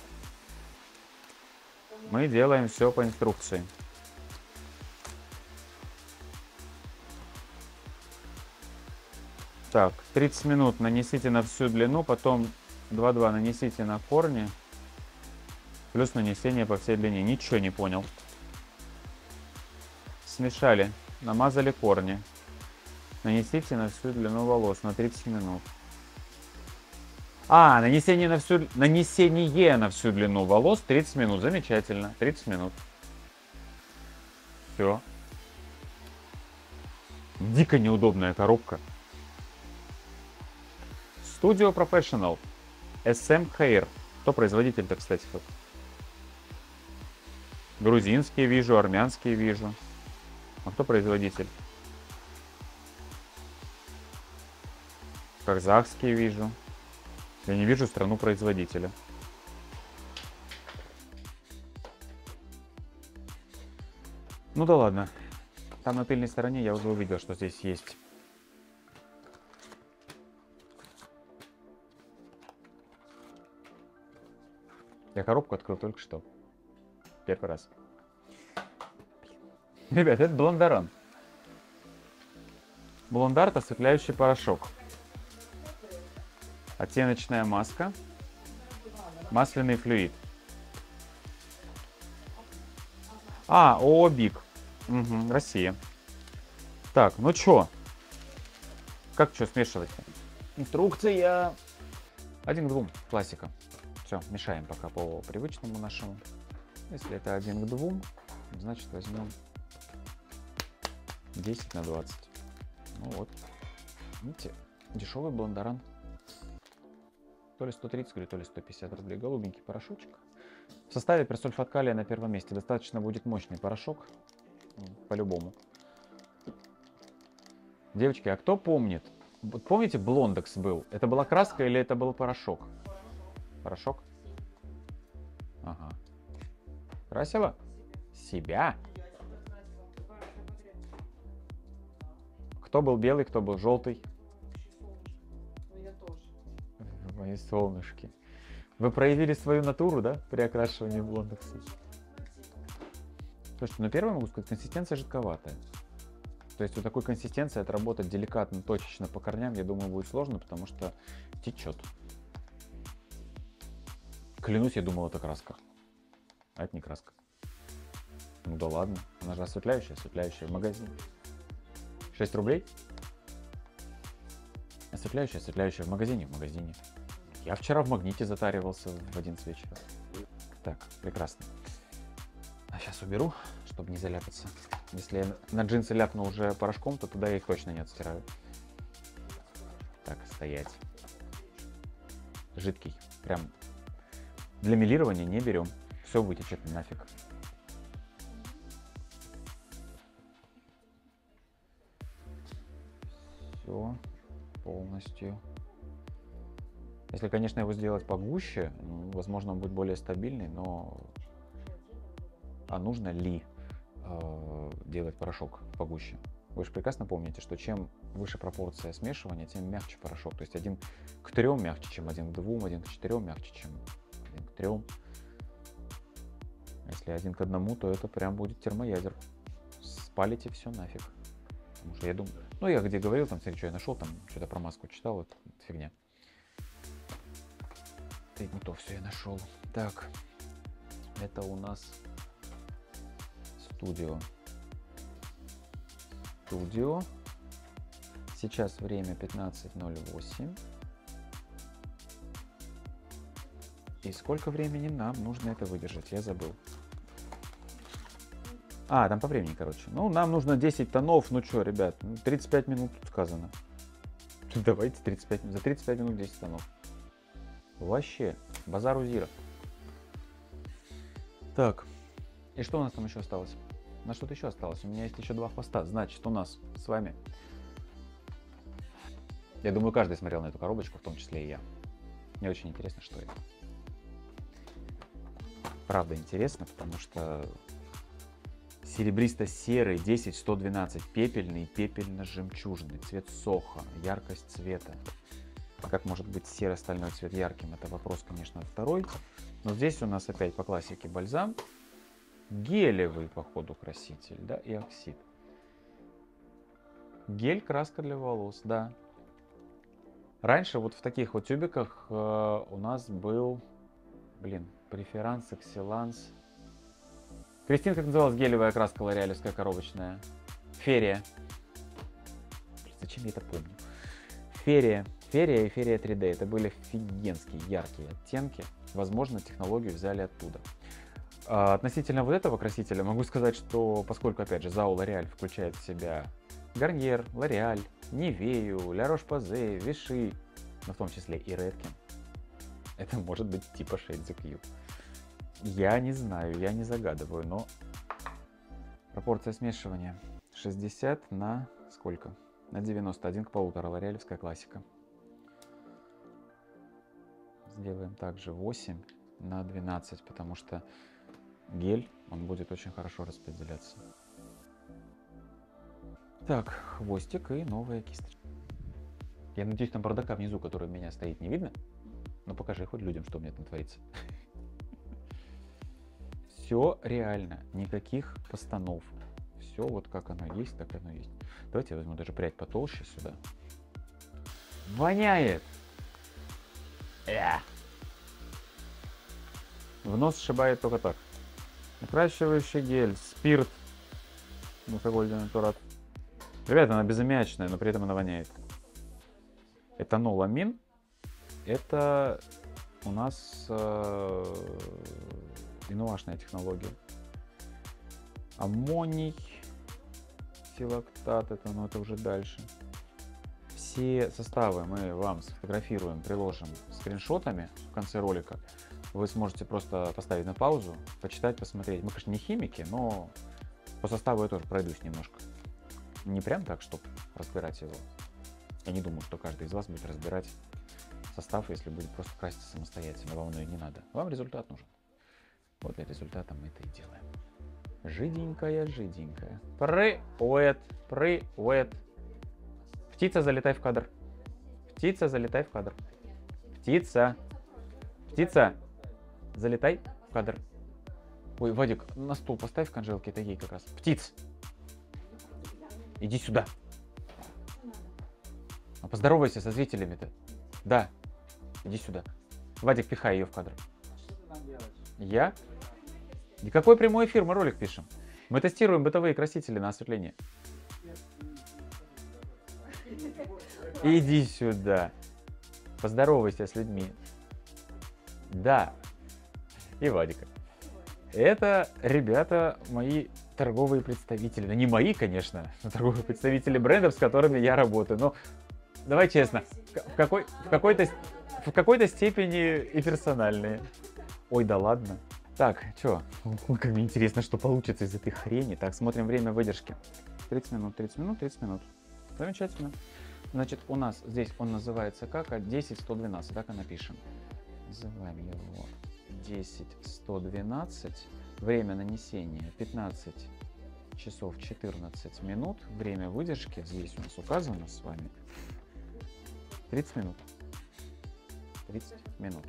Мы делаем все по инструкции. Так, 30 минут нанесите на всю длину, потом 2-2 нанесите на корни, плюс нанесение по всей длине. Ничего не понял. Смешали, намазали корни. Нанесите на всю длину волос на 30 минут. А, нанесение на всю длину волос 30 минут. Замечательно, 30 минут. Все. Дико неудобная коробка. Studio Professional. SM Hair. Кто производитель-то, кстати? Грузинские вижу, армянские вижу. А кто производитель? Казахские вижу. Я не вижу страну производителя. Ну да ладно. Там на тыльной стороне я уже увидел, что здесь есть. Я коробку открыл только что. Первый раз. Ребят, это Блондаран. Блондарт осветляющий порошок. Оттеночная маска. Масляный флюид. А, ООО БИК. Угу, Россия. Так, ну чё? Как что смешивать-то? Инструкция. 1 к 2. Классика. Все, мешаем пока по привычному нашему. Если это 1 к 2, значит возьмем 10 на 20. Ну вот. Видите, дешевый Блондаран. То ли 130, то ли 150 рублей. Голубенький порошочек. В составе персульфат калия на первом месте. Достаточно будет мощный порошок. По-любому. Девочки, а кто помнит? Вот помните, Блондекс был? Это была краска или это был порошок? Порошок? Ага. Красила? Себя? Кто был белый, кто был желтый? Я тоже. Мои солнышки. Вы проявили свою натуру, да, при окрашивании блондекса? Слушайте, ну первое могу сказать, консистенция жидковатая. То есть у такой консистенции отработать деликатно, точечно по корням, я думаю, будет сложно, потому что течет. Клянусь, я думал, это краска. А это не краска. Ну да ладно, она же осветляющая в магазине. 6 рублей? Осветляющая в магазине, Я вчера в Магните затаривался в 11 вечера. Так, прекрасно. А сейчас уберу, чтобы не заляпаться. Если я на джинсы ляпну уже порошком, то туда я их точно не отстираю. Так, стоять. Жидкий. Прям для мелирования не берем. Все вытечет нафиг. Все полностью. Если, конечно, его сделать погуще, ну, возможно, он будет более стабильный, но... А нужно ли делать порошок погуще? Вы же прекрасно помните, что чем выше пропорция смешивания, тем мягче порошок. То есть 1 к 3 мягче, чем 1 к 2, 1 к 4 мягче, чем 1 к 3. Если 1 к 1, то это прям будет термоядер. Спалите все нафиг. Потому что я думаю... Ну, я где говорил, там, смотри, что я нашел, там, что-то про маску читал, это фигня. Это не то все я нашел. Так, это у нас студио. Сейчас время 15:08. И сколько времени нам нужно это выдержать? Я забыл. А, там по времени, короче. Ну, нам нужно 10 тонов. Ну что, ребят, 35 минут тут сказано. Давайте 35 минут. За 35 минут 10 тонов. Вообще, базару зира. Так, и что у нас там еще осталось? На что-то еще осталось. У меня есть еще 2 хвоста. Значит, у нас с вами... Я думаю, каждый смотрел на эту коробочку, в том числе и я. Мне очень интересно, что это. Правда интересно, потому что серебристо-серый 10112, пепельный, пепельно-жемчужный, цвет соха, яркость цвета. Как может быть серо-стальной цвет ярким? Это вопрос, конечно, второй. Но здесь у нас опять по классике бальзам. Гелевый, походу, краситель, да, и оксид. Гель, краска для волос, да. Раньше вот в таких вот тюбиках у нас был, преферанс, экселанс. Кристин, как называлась гелевая краска лореалевская коробочная? Ферия. Зачем я это помню? Ферия и Ферия 3D. Это были офигенские яркие оттенки. Возможно, технологию взяли оттуда. Относительно вот этого красителя могу сказать, что поскольку, опять же, ЗАО L'Oréal включает в себя Гарниер, L'Oréal, Нивею, Ля Рош-Посay, Виши, но в том числе и Redken, это может быть типа Shade the Cube. Я не знаю, я не загадываю, но пропорция смешивания 60 на сколько? На 91 к 1,5, лореалевская классика. Сделаем также 8 на 12, потому что гель, он будет очень хорошо распределяться. Так, хвостик и новая кисточка. Я надеюсь, там бардака внизу, который у меня стоит, не видно? Ну покажи хоть людям, что у меня там творится. Все реально, никаких постанов. Все вот как оно есть, так оно есть. Давайте я возьму даже прядь потолще сюда. Воняет! В нос сшибает только так. Окрашивающий гель, спирт, алкогольный натурат. Ребята, она безаммиачная, но при этом она воняет. Этаноламин. Это у нас инуашная технология. Аммоний, силактат, это уже дальше. Все составы мы вам сфотографируем, приложим скриншотами в конце ролика. Вы сможете просто поставить на паузу, почитать, посмотреть. Мы, конечно, не химики, но По составу я тоже пройдусь немножко. Не прям так, чтобы разбирать его. Я не думаю, что каждый из вас будет разбирать состав, если будет просто краситься самостоятельно. Вам оно и не надо. Вам результат нужен. Вот для результата мы это и делаем. Жиденькая, жиденькая. Привет, привет. Птица, залетай в кадр. Птица, залетай в кадр. Птица. Птица, залетай в кадр. Ой, Вадик, на стул поставь к Анжелке, это ей как раз. Птиц. Иди сюда. А поздоровайся со зрителями-то. Да. Иди сюда. Вадик, пихай ее в кадр. Я? Никакой прямой эфир, мы ролик пишем. Мы тестируем бытовые красители на осветление. Иди сюда. Поздоровайся с людьми. Да. И Вадика. Это, ребята, мои торговые представители. Ну, не мои, конечно, но торговые представители брендов, с которыми я работаю. Но давай честно, в какой-то степени и персональные. Ой, да ладно. Так, что? Как мне интересно, что получится из этой хрени. Так, смотрим время выдержки. 30 минут, 30 минут, 30 минут. Замечательно. Значит, у нас здесь он называется как? 10112. Так и напишем. Называем его 10112. Время нанесения 15 часов 14 минут. Время выдержки здесь у нас указано с вами 30 минут. 30 минут.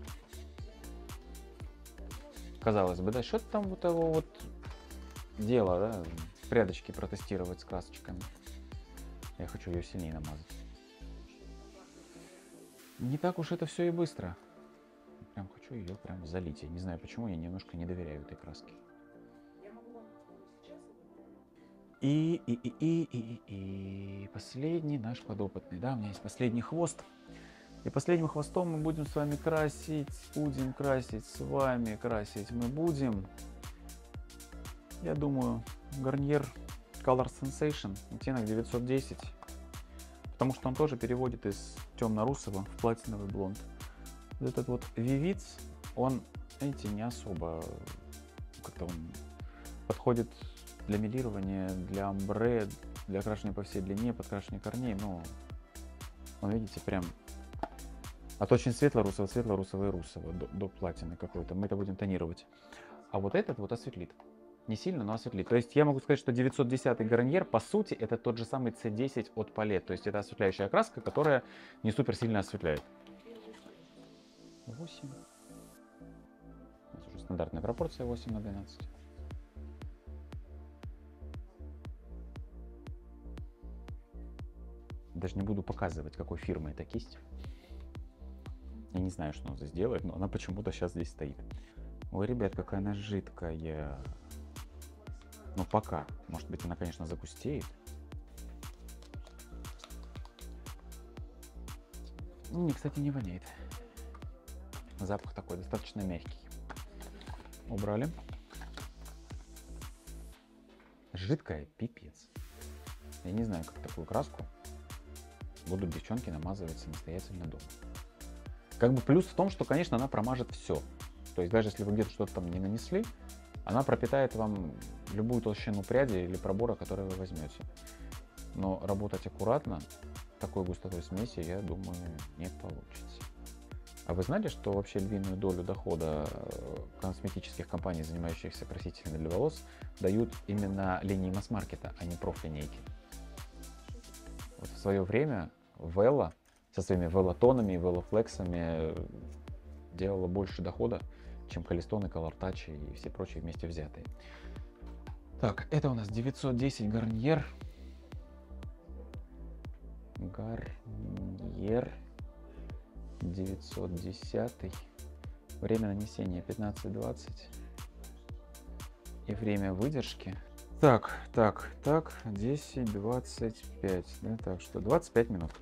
Казалось бы, да, что-то там вот того вот дело, да, прядочки протестировать с красочками. Я хочу ее сильнее намазать. Не так уж это все и быстро. Прям хочу ее прям залить. Я не знаю почему, я немножко не доверяю этой краске. И последний наш подопытный. Да, у меня есть последний хвост. И последним хвостом мы будем с вами красить. Будем красить с вами. Красить мы будем. Я думаю, Garnier Color Sensation, оттенок 910. Потому что он тоже переводит из темно-русого в платиновый блонд. Вот этот вот Vivids, он, знаете, не особо как-то он подходит для мелирования, для амбре, для окрашивания по всей длине, подкрашивания корней. Но он, видите, прям от очень светло-русого, светло-русого и русого до платины какой-то. Мы это будем тонировать. А вот этот вот осветлит. Не сильно, но осветлит. То есть я могу сказать, что 910 Garnier, по сути, это тот же самый C10 от Palette. То есть это осветляющая краска, которая не супер сильно осветляет. 8. У нас уже стандартная пропорция 8:12. Даже не буду показывать, какой фирмы эта кисть. Я не знаю, что она здесь делает, но она почему-то сейчас здесь стоит. Ой, ребят, какая она жидкая. Ну, пока. Может быть, она, конечно, загустеет. Не, кстати, не воняет. Запах такой достаточно мягкий. Убрали. Жидкая, пипец. Я не знаю, как такую краску будут девчонки намазывать самостоятельно дома. Как бы плюс в том, что, конечно, она промажет все. То есть даже если вы где-то что-то там не нанесли, она пропитает вам любую толщину пряди или пробора, который вы возьмете. Но работать аккуратно такой густотой смеси, я думаю, не получится. А вы знали, что вообще львиную долю дохода косметических компаний, занимающихся красителями для волос, дают именно линии масс-маркета, а не профлинейки? Вот в свое время Вела со своими велотонами и велофлексами делала больше дохода, чем Холестон и Color Touch и все прочие вместе взятые. Так, это у нас 910 Garnier. Garnier 910. Время нанесения 15-20. И время выдержки. Так, 10-25. Да, так что 25 минут.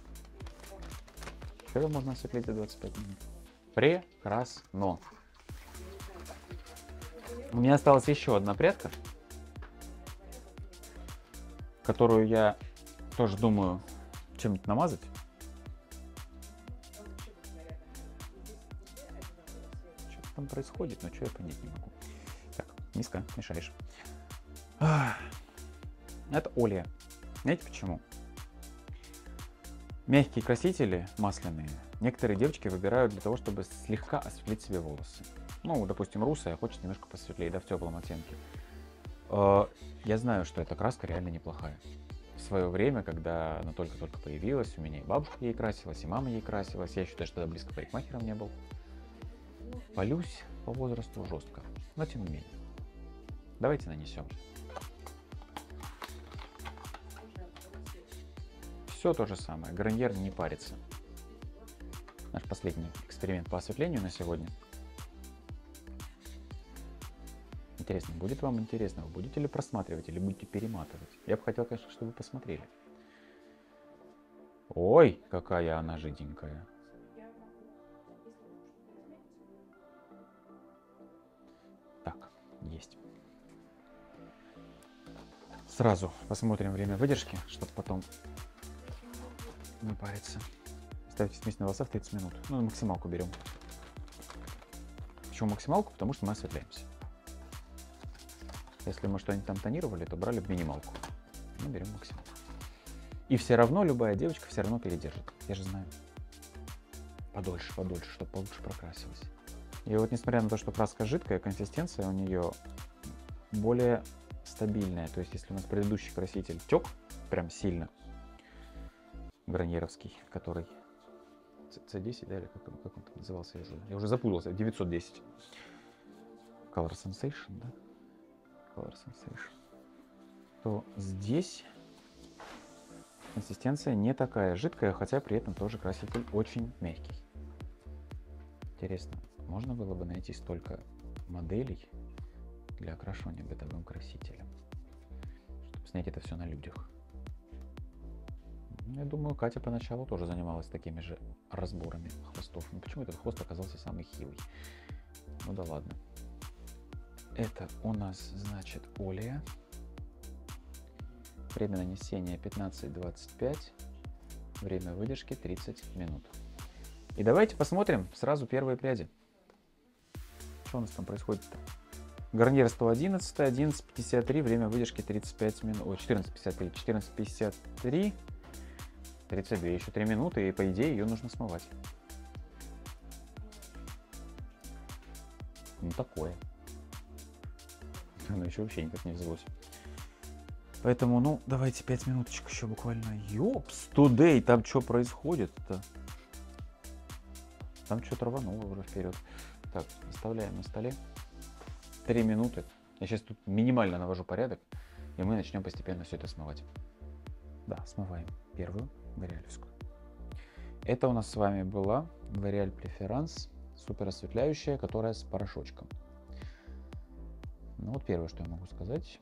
Что можно осветлить за 25 минут? Прекрасно. У меня осталась еще одна прядка, которую я тоже думаю чем-нибудь намазать. Что там происходит, но что я понять не могу. Так, низко мешаешь. Это олея. Знаете почему? Мягкие красители масляные некоторые девочки выбирают для того, чтобы слегка осветлить себе волосы. Ну, допустим, русая хочет немножко посветлее, да, в теплом оттенке. Я знаю, что эта краска реально неплохая. В свое время, когда она только-только появилась, у меня и бабушка ей красилась, и мама ей красилась. Я еще даже тогда близко парикмахером не был. Полюсь по возрасту жестко, но тем не менее. Давайте нанесем. Все то же самое. Гарньер не парится. Наш последний эксперимент по осветлению на сегодня. Интересно, будет вам интересно? Вы будете ли просматривать или будете перематывать? Я бы хотел, конечно, чтобы вы посмотрели. Ой, какая она жиденькая. Так, есть. Сразу посмотрим время выдержки, чтобы потом не париться. Ставьте смесь на волосах 30 минут. Ну, максималку берем. Почему максималку? Потому что мы осветляемся. Если мы что-нибудь там тонировали, то брали бы минималку. Мы берем максималку. И все равно любая девочка все равно передержит. Я же знаю. Подольше, подольше, чтобы получше прокрасилась. И вот несмотря на то, что краска жидкая, консистенция у нее более стабильная. То есть если у нас предыдущий краситель тек прям сильно, граньеровский, который C10, да, или как он там назывался, я уже запутался, 910. Color Sensation, да? Color Sensation. То здесь консистенция не такая жидкая, хотя при этом тоже краситель очень мягкий. Интересно, можно было бы найти столько моделей для окрашивания бытовым красителем, чтобы снять это все на людях? Я думаю, Катя поначалу тоже занималась такими же разборами хвостов. Но почему этот хвост оказался самый хилый? Ну да ладно. Это у нас, значит, олея. Время нанесения 15-25. Время выдержки 30 минут. И давайте посмотрим сразу первые пряди. Что у нас там происходит-то? Гарнир 111, 11:53, время выдержки 35 минут. Ой, 14:53, 14:53. 32, еще 3 минуты, и по идее ее нужно смывать. Ну такое. Оно еще вообще никак не взялось. Поэтому, ну, давайте 5 минуточек еще буквально. Ёпс, тудей, там что происходит-то? Там что-то рвануло уже вперед. Так, оставляем на столе. 3 минуты. Я сейчас тут минимально навожу порядок, и мы начнем постепенно все это смывать. Да, смываем первую лореалевскую. Это у нас с вами была L'Oréal Préférence, супер осветляющая, которая с порошочком. Ну вот первое, что я могу сказать.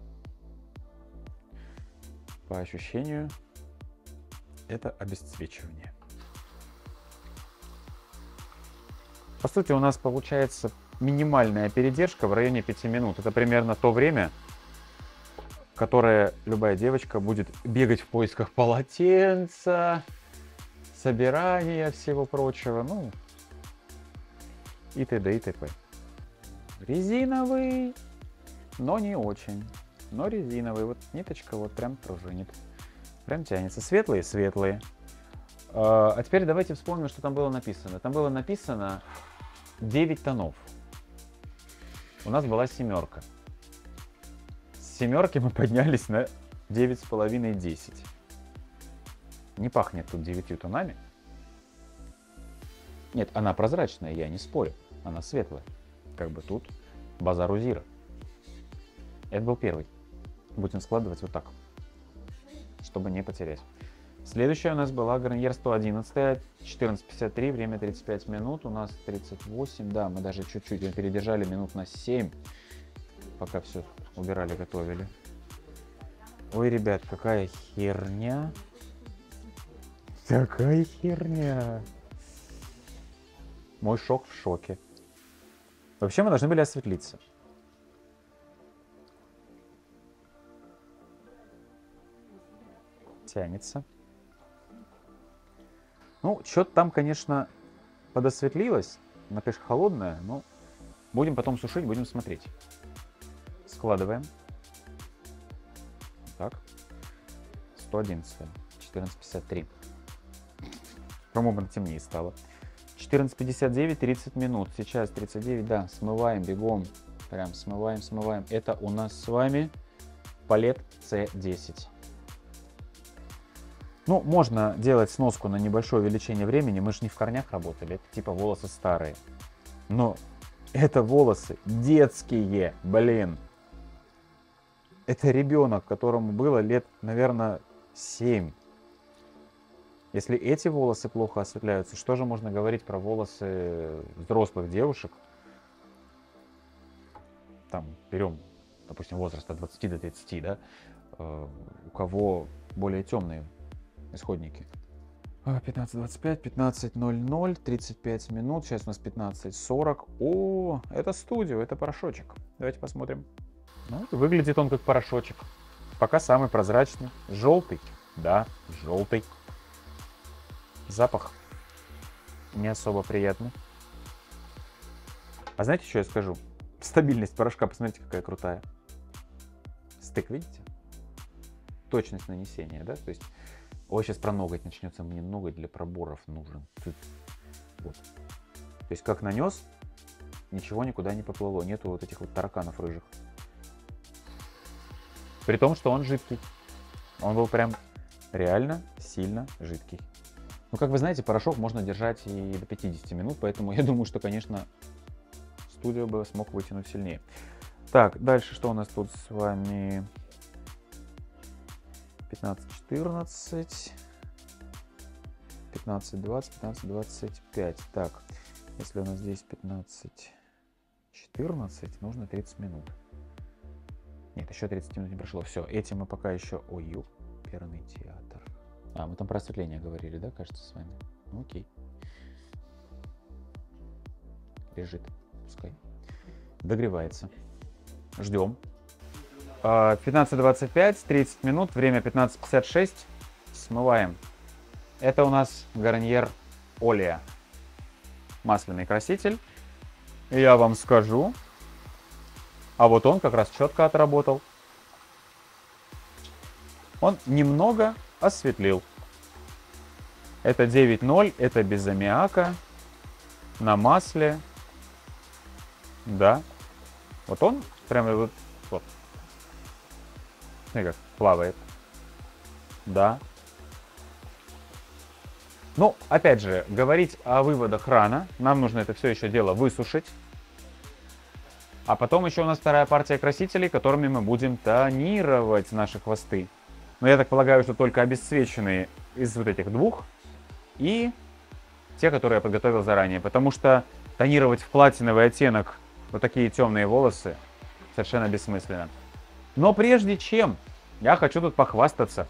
По ощущению, это обесцвечивание. По сути, у нас получается минимальная передержка в районе 5 минут. Это примерно то время, которое любая девочка будет бегать в поисках полотенца, собирания всего прочего, ну и т.д. и т.п. Резиновый, но не очень. Но резиновый. Вот ниточка вот прям пружинит. Прям тянется. Светлые, светлые. А теперь давайте вспомним, что там было написано. Там было написано 9 тонов. У нас была семерка. С семерки мы поднялись на 9,5-10. Не пахнет тут 9 тонами. Нет, она прозрачная, я не спорю. Она светлая. Как бы тут базару зира. Это был первый. Будем складывать вот так, чтобы не потерять. Следующая у нас была Гарньер 111, 14:53, время 35 минут, у нас 38, да, мы даже чуть-чуть передержали минут на 7, пока все убирали, готовили. Ой, ребят, какая херня. Такая херня. Мой шок в шоке. Вообще мы должны были осветлиться. Тянется. Ну, что-то там, конечно, подосветлилось. Она, конечно, холодная, но будем потом сушить, будем смотреть. Складываем. Так. 111. 14:53. По-моему, темнее стало. 14:59, 30 минут. Сейчас 39, да. Смываем, бегом. Прям смываем, смываем. Это у нас с вами палет C10. Ну, можно делать сноску на небольшое увеличение времени. Мы же не в корнях работали. Это типа волосы старые. Но это волосы детские, блин. Это ребенок, которому было лет, наверное, 7. Если эти волосы плохо осветляются, что же можно говорить про волосы взрослых девушек? Там берем, допустим, возраст от 20 до 30, да? У кого более темные исходники. 15:25, 15:00, 35 минут. Сейчас у нас 15:40. О, это студио, это порошочек. Давайте посмотрим. Ну, выглядит он как порошочек. Пока самый прозрачный. Желтый. Да, желтый. Запах не особо приятный. А знаете, что я скажу? Стабильность порошка, посмотрите, какая крутая. Стык, видите? Точность нанесения, да? То есть, ой, сейчас про ноготь начнется. Мне ноготь для проборов нужен. Вот. То есть, как нанес, ничего никуда не поплыло. Нету вот этих вот тараканов рыжих. При том, что он жидкий. Он был прям реально сильно жидкий. Ну, как вы знаете, порошок можно держать и до 50 минут, поэтому я думаю, что, конечно, студио бы смог вытянуть сильнее. Так, дальше что у нас тут с вами? 15:14, 15:20, 15:25. Так, если у нас здесь 15:14, нужно 30 минут. Нет, еще 30 минут не прошло. Все, этим мы пока еще... Ой, оперный театр. А, мы там про осветление говорили, да, кажется, с вами? Ну, окей. Лежит, пускай. Догревается. Ждем. 15:25, 30 минут, время 15:56. Смываем. Это у нас Гарниер Олеа. Масляный краситель. И я вам скажу, а вот он как раз четко отработал. Он немного осветлил. Это 9.0, это без аммиака, на масле. Да. Вот он прямо вот. Смотри, как плавает. Да. Ну, опять же, говорить о выводах рано. Нам нужно это все еще дело высушить. А потом еще у нас вторая партия красителей, которыми мы будем тонировать наши хвосты. Но я так полагаю, что только обесцвеченные из вот этих двух и те, которые я подготовил заранее. Потому что тонировать в платиновый оттенок вот такие темные волосы совершенно бессмысленно. Но прежде чем, я хочу тут похвастаться.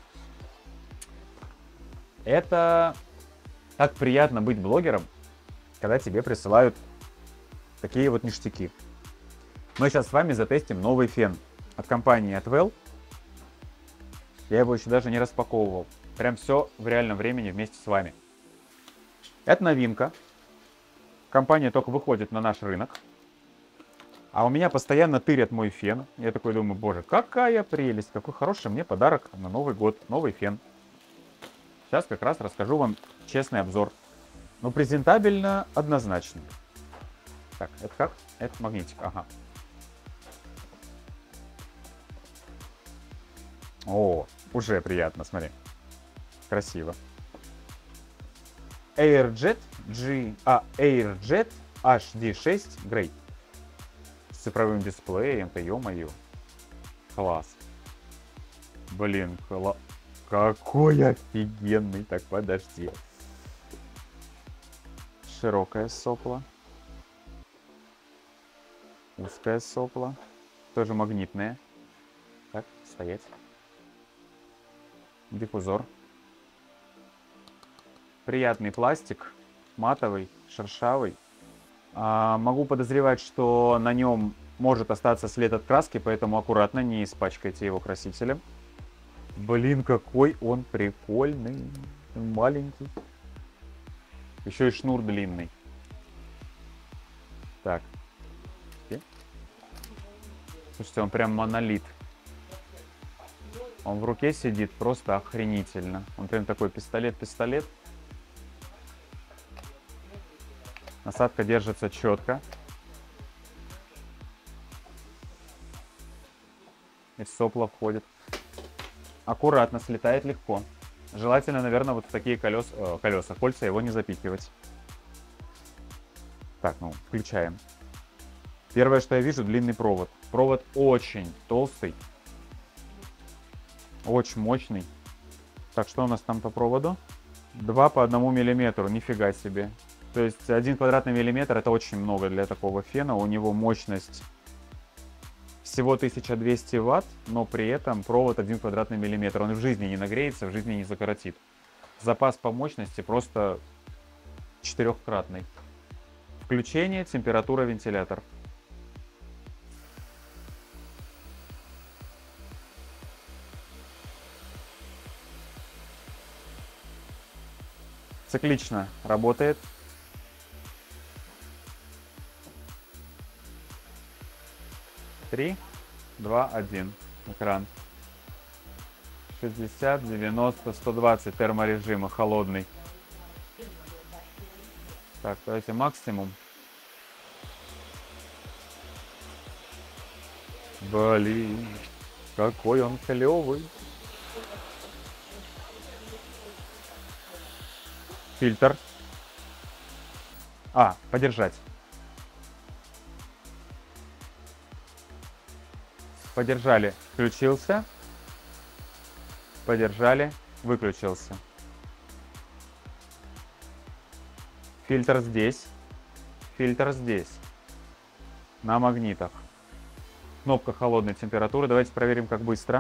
Это так приятно быть блогером, когда тебе присылают такие вот ништяки. Мы сейчас с вами затестим новый фен от компании Atwell. Я его еще даже не распаковывал. Прям все в реальном времени вместе с вами. Это новинка. Компания только выходит на наш рынок. А у меня постоянно тырят мой фен. Я такой думаю, боже, какая прелесть, какой хороший мне подарок на Новый год. Новый фен. Сейчас как раз расскажу вам честный обзор. Ну, презентабельно однозначно. Так, это как? Это магнитик, ага. О, уже приятно, смотри. Красиво. Airjet Airjet HD6 Grey. С цифровым дисплеем-то, ё-моё. Класс. Блин, какой офигенный. Так, подожди. Широкое сопло. Узкое сопло. Тоже магнитное. Так, стоять. Диффузор. Приятный пластик. Матовый, шершавый. Могу подозревать, что на нем может остаться след от краски, поэтому аккуратно, не испачкайте его красителем. Блин, какой он прикольный. Маленький. Еще и шнур длинный. Так. Слушайте, он прям монолит. Он в руке сидит просто охренительно. Он прям такой пистолет-пистолет. Насадка держится четко. Из сопла входит. Аккуратно, слетает легко. Желательно, наверное, вот в такие колеса, кольца его не запихивать. Так, ну, включаем. Первое, что я вижу, длинный провод. Провод очень толстый. Очень мощный. Так, что у нас там по проводу? 2 по 1 миллиметру, нифига себе. То есть 1 квадратный миллиметр это очень много для такого фена. У него мощность всего 1200 ватт, но при этом провод 1 квадратный миллиметр. Он в жизни не нагреется, в жизни не закоротит. Запас по мощности просто 4-кратный. Включение, температура, вентилятор. Циклично работает. Три, 2, 1. Экран. 60, 90, 120 терморежима, холодный. Так, давайте максимум. Блин, какой он клевый. Фильтр. Подержать. Подержали, включился. Подержали, выключился. Фильтр здесь. Фильтр здесь. На магнитах. Кнопка холодной температуры. Давайте проверим, как быстро.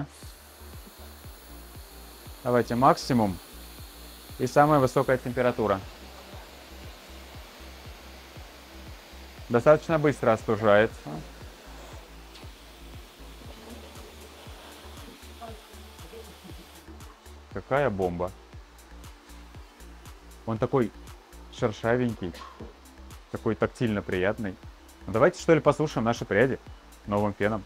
Давайте максимум. И самая высокая температура. Достаточно быстро остужается. Какая бомба. Он такой шершавенький. Такой тактильно приятный. Ну, давайте что ли послушаем наши пряди новым феном.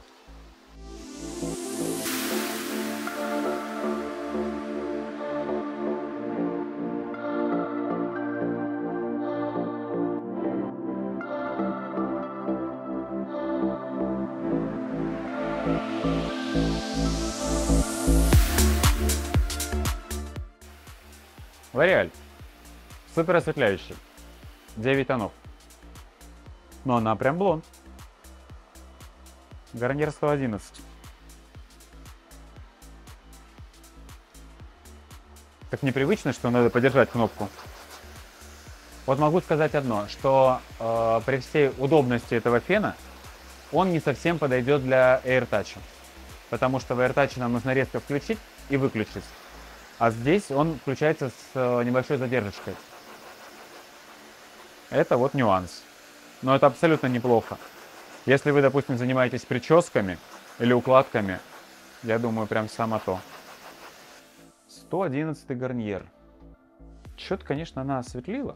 Лореаль. Супер осветляющий. 9 тонов. Но она прям блонд. Гарнир 111. Так непривычно, что надо подержать кнопку. Вот могу сказать одно, что при всей удобности этого фена он не совсем подойдет для AirTouch. Потому что в AirTouch нам нужно резко включить и выключить. А здесь он включается с небольшой задержкой. Это вот нюанс. Но это абсолютно неплохо. Если вы, допустим, занимаетесь прическами или укладками, я думаю, прям само то. 111 гарниер. Что-то, конечно, она осветлила.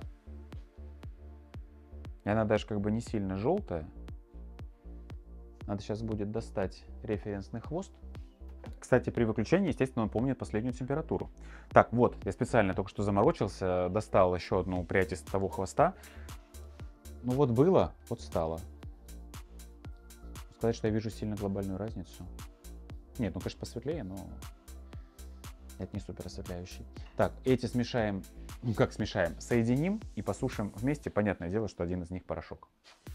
И она даже как бы не сильно желтая. Надо сейчас будет достать референсный хвост. Кстати, при выключении, естественно, он помнит последнюю температуру. Так, вот, я специально только что заморочился, достал еще одну прядь из того хвоста. Ну вот было, вот стало. Сказать, что я вижу сильно глобальную разницу. Нет, ну, конечно, посветлее, но это не супер осветляющий. Так, эти смешаем, ну как смешаем, соединим и посушим вместе. Понятное дело, что один из них порошок.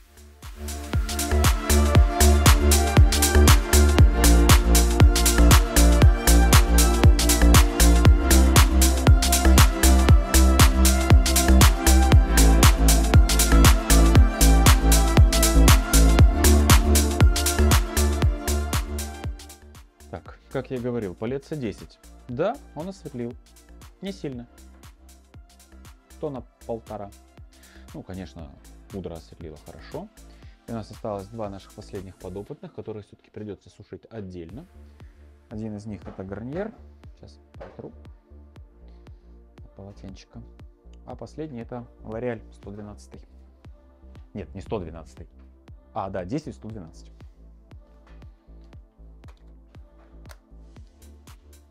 Как я и говорил, палет C10. Да, он осветлил. Не сильно. Тона 1,5. Ну, конечно, пудра осветлила хорошо. И у нас осталось два наших последних подопытных, которые все-таки придется сушить отдельно. Один из них это гарниер. Сейчас протру полотенчиком. А последний это L'Oréal 112. Нет, не 112. Да, 10-112.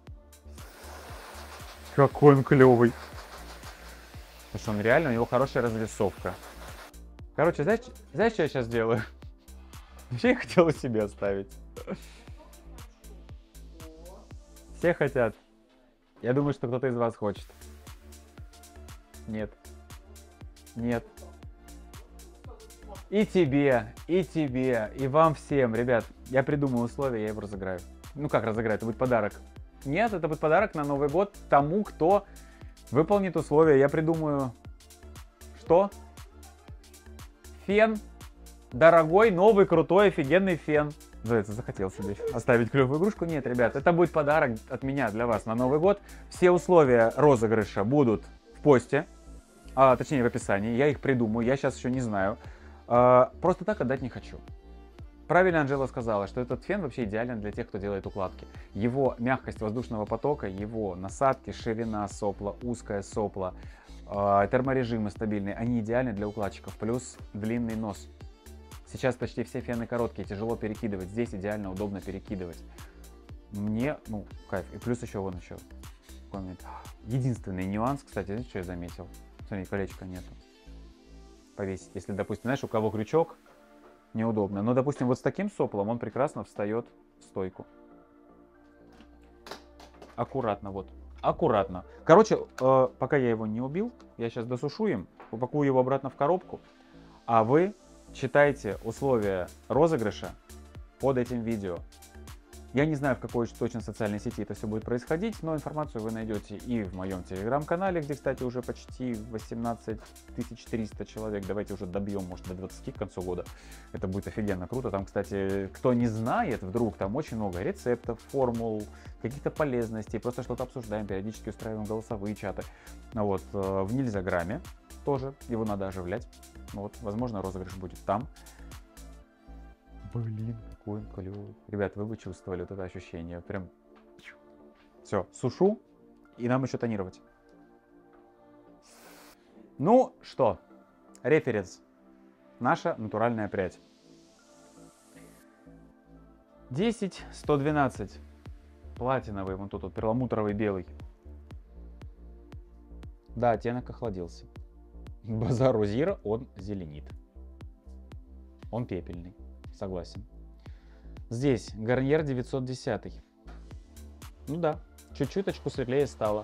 Какой он клевый. Потому что он реально, у него хорошая разрисовка. Короче, знаешь, что я сейчас делаю? Вообще я хотел у себя оставить. Все хотят. Я думаю, что кто-то из вас хочет. Нет. Нет. И тебе, и вам всем, ребят, я придумаю условия, я его разыграю. Ну как разыграю, это будет подарок. Нет, это будет подарок на Новый год тому, кто выполнит условия. Я придумаю, что? Фен. Дорогой, новый, крутой, офигенный фен. Зайца захотел себе оставить клевую игрушку. Нет, ребят, это будет подарок от меня для вас на Новый год. Все условия розыгрыша будут в посте, точнее в описании. Я их придумаю, я сейчас еще не знаю. Просто так отдать не хочу. Правильно Анжела сказала, что этот фен вообще идеален для тех, кто делает укладки. Его мягкость воздушного потока, его насадки, ширина сопла, узкое сопло, терморежимы стабильные, они идеальны для укладчиков. Плюс длинный нос. Сейчас почти все фены короткие, тяжело перекидывать. Здесь идеально удобно перекидывать. Мне, ну, кайф. И плюс еще вон еще. Единственный нюанс, кстати, знаете, что я заметил? Смотрите, колечка нету. Повесить. Если, допустим, знаешь, у кого крючок, неудобно. Но, допустим, вот с таким соплом он прекрасно встает в стойку. Аккуратно, вот. Аккуратно. Короче, пока я его не убил, я сейчас досушу им, упакую его обратно в коробку, а вы читайте условия розыгрыша под этим видео. Я не знаю, в какой точно социальной сети это все будет происходить, но информацию вы найдете и в моем телеграм-канале, где, кстати, уже почти 18 300 человек. Давайте уже добьем, может, до 20 к концу года. Это будет офигенно круто. Там, кстати, кто не знает, вдруг, там очень много рецептов, формул, каких-то полезностей. Просто что-то обсуждаем, периодически устраиваем голосовые чаты. Вот, в Нельзяграме тоже, его надо оживлять. Вот, возможно, розыгрыш будет там. Блин, какой он клевый. Ребят, вы бы чувствовали вот это ощущение. Прям. Все, сушу. И нам еще тонировать. Ну что, референс. Наша натуральная прядь. 10-112. Платиновый, вон тут вот перламутровый белый. Да, оттенок охладился. Базару Зира он зеленит. Он пепельный. Согласен. Здесь Гарниер 910. Ну да, чуть-чуточку светлее стало.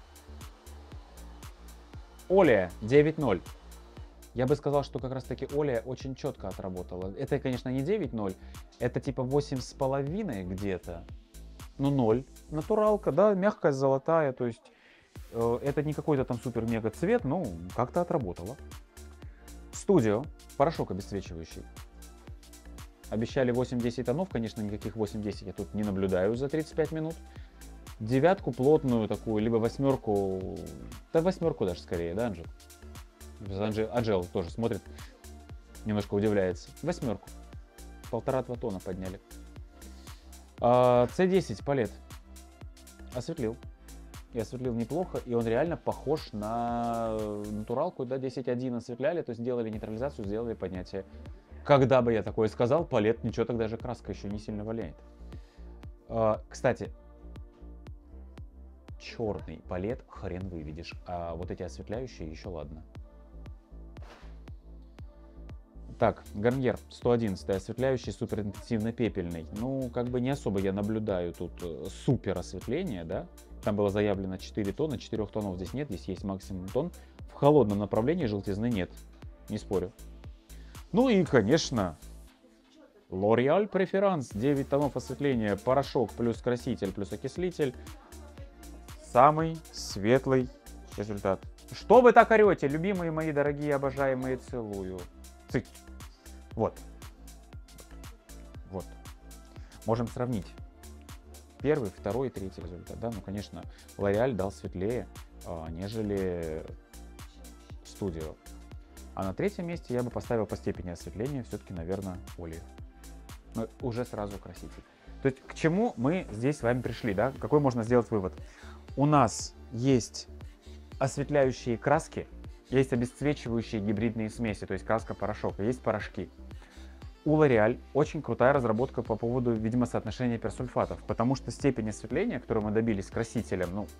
Олия 9.0. Я бы сказал, что как раз таки Олия очень четко отработала. Это, конечно, не 9.0, это типа 8,5 где-то. Ну 0. Натуралка, да, мягкая, золотая, то есть это не какой-то там супер-мега цвет, но как-то отработала. Студио, порошок обесцвечивающий. Обещали 8-10 тонов, конечно, никаких 8-10 я тут не наблюдаю за 35 минут. Девятку плотную такую, либо восьмерку, да восьмерку даже скорее, да, Анжел? Анжел тоже смотрит, немножко удивляется. Восьмерку. 1,5-2 тонна подняли. C10 палет. Осветлил. И осветлил неплохо, и он реально похож на натуралку, да, 10.1 осветляли, то есть сделали нейтрализацию, сделали поднятие. Когда бы я такое сказал, палет, ничего, тогда же краска еще не сильно валяет. Кстати, черный палет хрен выведешь, а вот эти осветляющие еще ладно. Так, Гарниер 111 осветляющий, супер интенсивно пепельный. Ну, как бы не особо я наблюдаю тут супер осветление, да. Там было заявлено 4 тонна, 4 тонов здесь нет, здесь есть максимум тонн. В холодном направлении желтизны нет, не спорю. Ну и, конечно, L'Oréal Preference, 9 тонов осветления, порошок плюс краситель плюс окислитель. Самый светлый результат. Что вы так орете, любимые мои, дорогие, обожаемые, целую. Цыть. Вот. Вот. Можем сравнить. Первый, второй, третий результат. Да? Ну, конечно, L'Oréal дал светлее, нежели Studio. А на третьем месте я бы поставил по степени осветления все-таки, наверное, Олию. Но уже сразу краситель. То есть к чему мы здесь с вами пришли, да? Какой можно сделать вывод? У нас есть осветляющие краски, есть обесцвечивающие гибридные смеси, то есть краска-порошок, есть порошки. У L'Oréal очень крутая разработка по поводу, видимо, соотношения персульфатов, потому что степень осветления, которую мы добились с красителем, ну,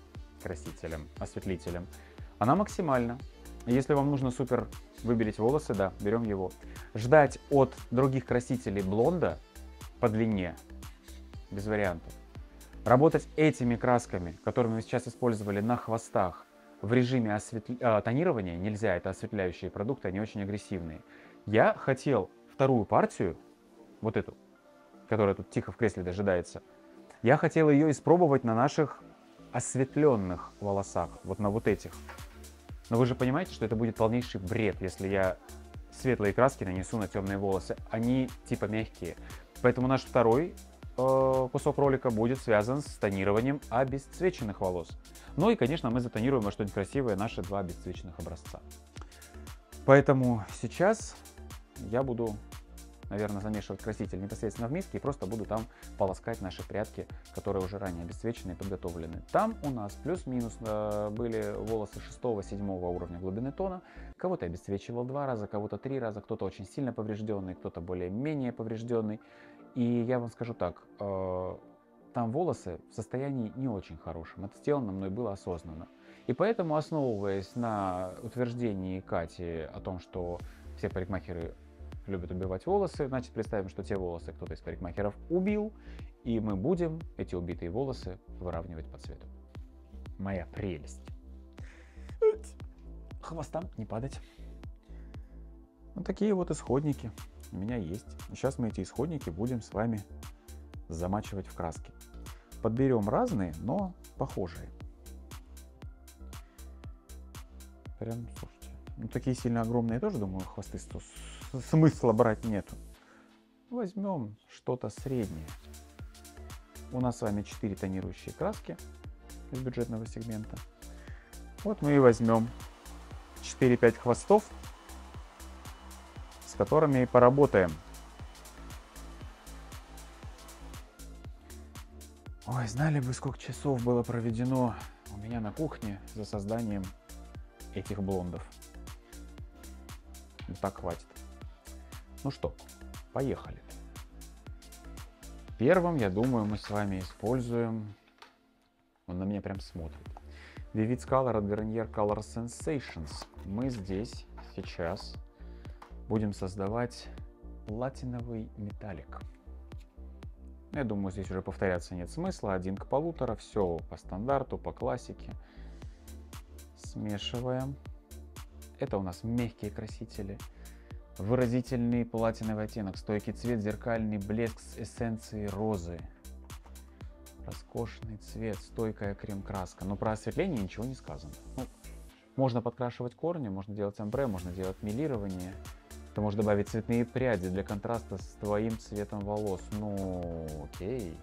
красителем, осветлителем, она максимальна. Если вам нужно супер выбелить волосы, да, берем его. Ждать от других красителей блонда по длине без вариантов. Работать этими красками, которые мы сейчас использовали на хвостах, в режиме тонирования нельзя. Это осветляющие продукты, они очень агрессивные. Я хотел вторую партию, вот эту, которая тут тихо в кресле дожидается, я хотел ее испробовать на наших осветленных волосах, вот на вот этих. Но вы же понимаете, что это будет полнейший бред, если я светлые краски нанесу на темные волосы. Они типа мягкие. Поэтому наш второй кусок ролика будет связан с тонированием обесцвеченных волос. Ну и, конечно, мы затонируем во что-нибудь красивое наши два обесцвеченных образца. Поэтому сейчас я буду, наверное, замешивать краситель непосредственно в миске и просто буду там полоскать наши прядки, которые уже ранее обесцвечены и подготовлены. Там у нас плюс-минус были волосы 6-7 уровня глубины тона. Кого-то обесцвечивал 2 раза, кого-то 3 раза, кто-то очень сильно поврежденный, кто-то более-менее поврежденный. И я вам скажу так, там волосы в состоянии не очень хорошем. Это сделано мной было осознанно. И поэтому, основываясь на утверждении Кати о том, что все парикмахеры любят убивать волосы, значит, представим, что те волосы кто-то из парикмахеров убил, и мы будем эти убитые волосы выравнивать по цвету. Моя прелесть. Хвостам не падать. Вот такие вот исходники у меня есть. И сейчас мы эти исходники будем с вами замачивать в краски. Подберем разные, но похожие. Прям, слушайте, ну такие сильно огромные тоже, думаю, хвосты смысла брать нету. Возьмем что-то среднее. У нас с вами 4 тонирующие краски из бюджетного сегмента. Вот мы и возьмем 4-5 хвостов, с которыми и поработаем. Ой, знали бы, сколько часов было проведено у меня на кухне за созданием этих блондов. Ну, так хватит. Ну что, поехали. Первым, я думаю, мы с вами используем... Он на меня прям смотрит. Vivid Color от Garnier Color Sensations. Мы здесь сейчас будем создавать платиновый металлик. Я думаю, здесь уже повторяться нет смысла. 1 к 1,5. Все по стандарту, по классике. Смешиваем. Это у нас мягкие красители. Выразительный платиновый оттенок, стойкий цвет, зеркальный блеск с эссенцией розы. Роскошный цвет, стойкая крем-краска. Но про осветление ничего не сказано. Ну, можно подкрашивать корни, можно делать омбре, можно делать мелирование. Ты можешь добавить цветные пряди для контраста с твоим цветом волос. Ну, окей.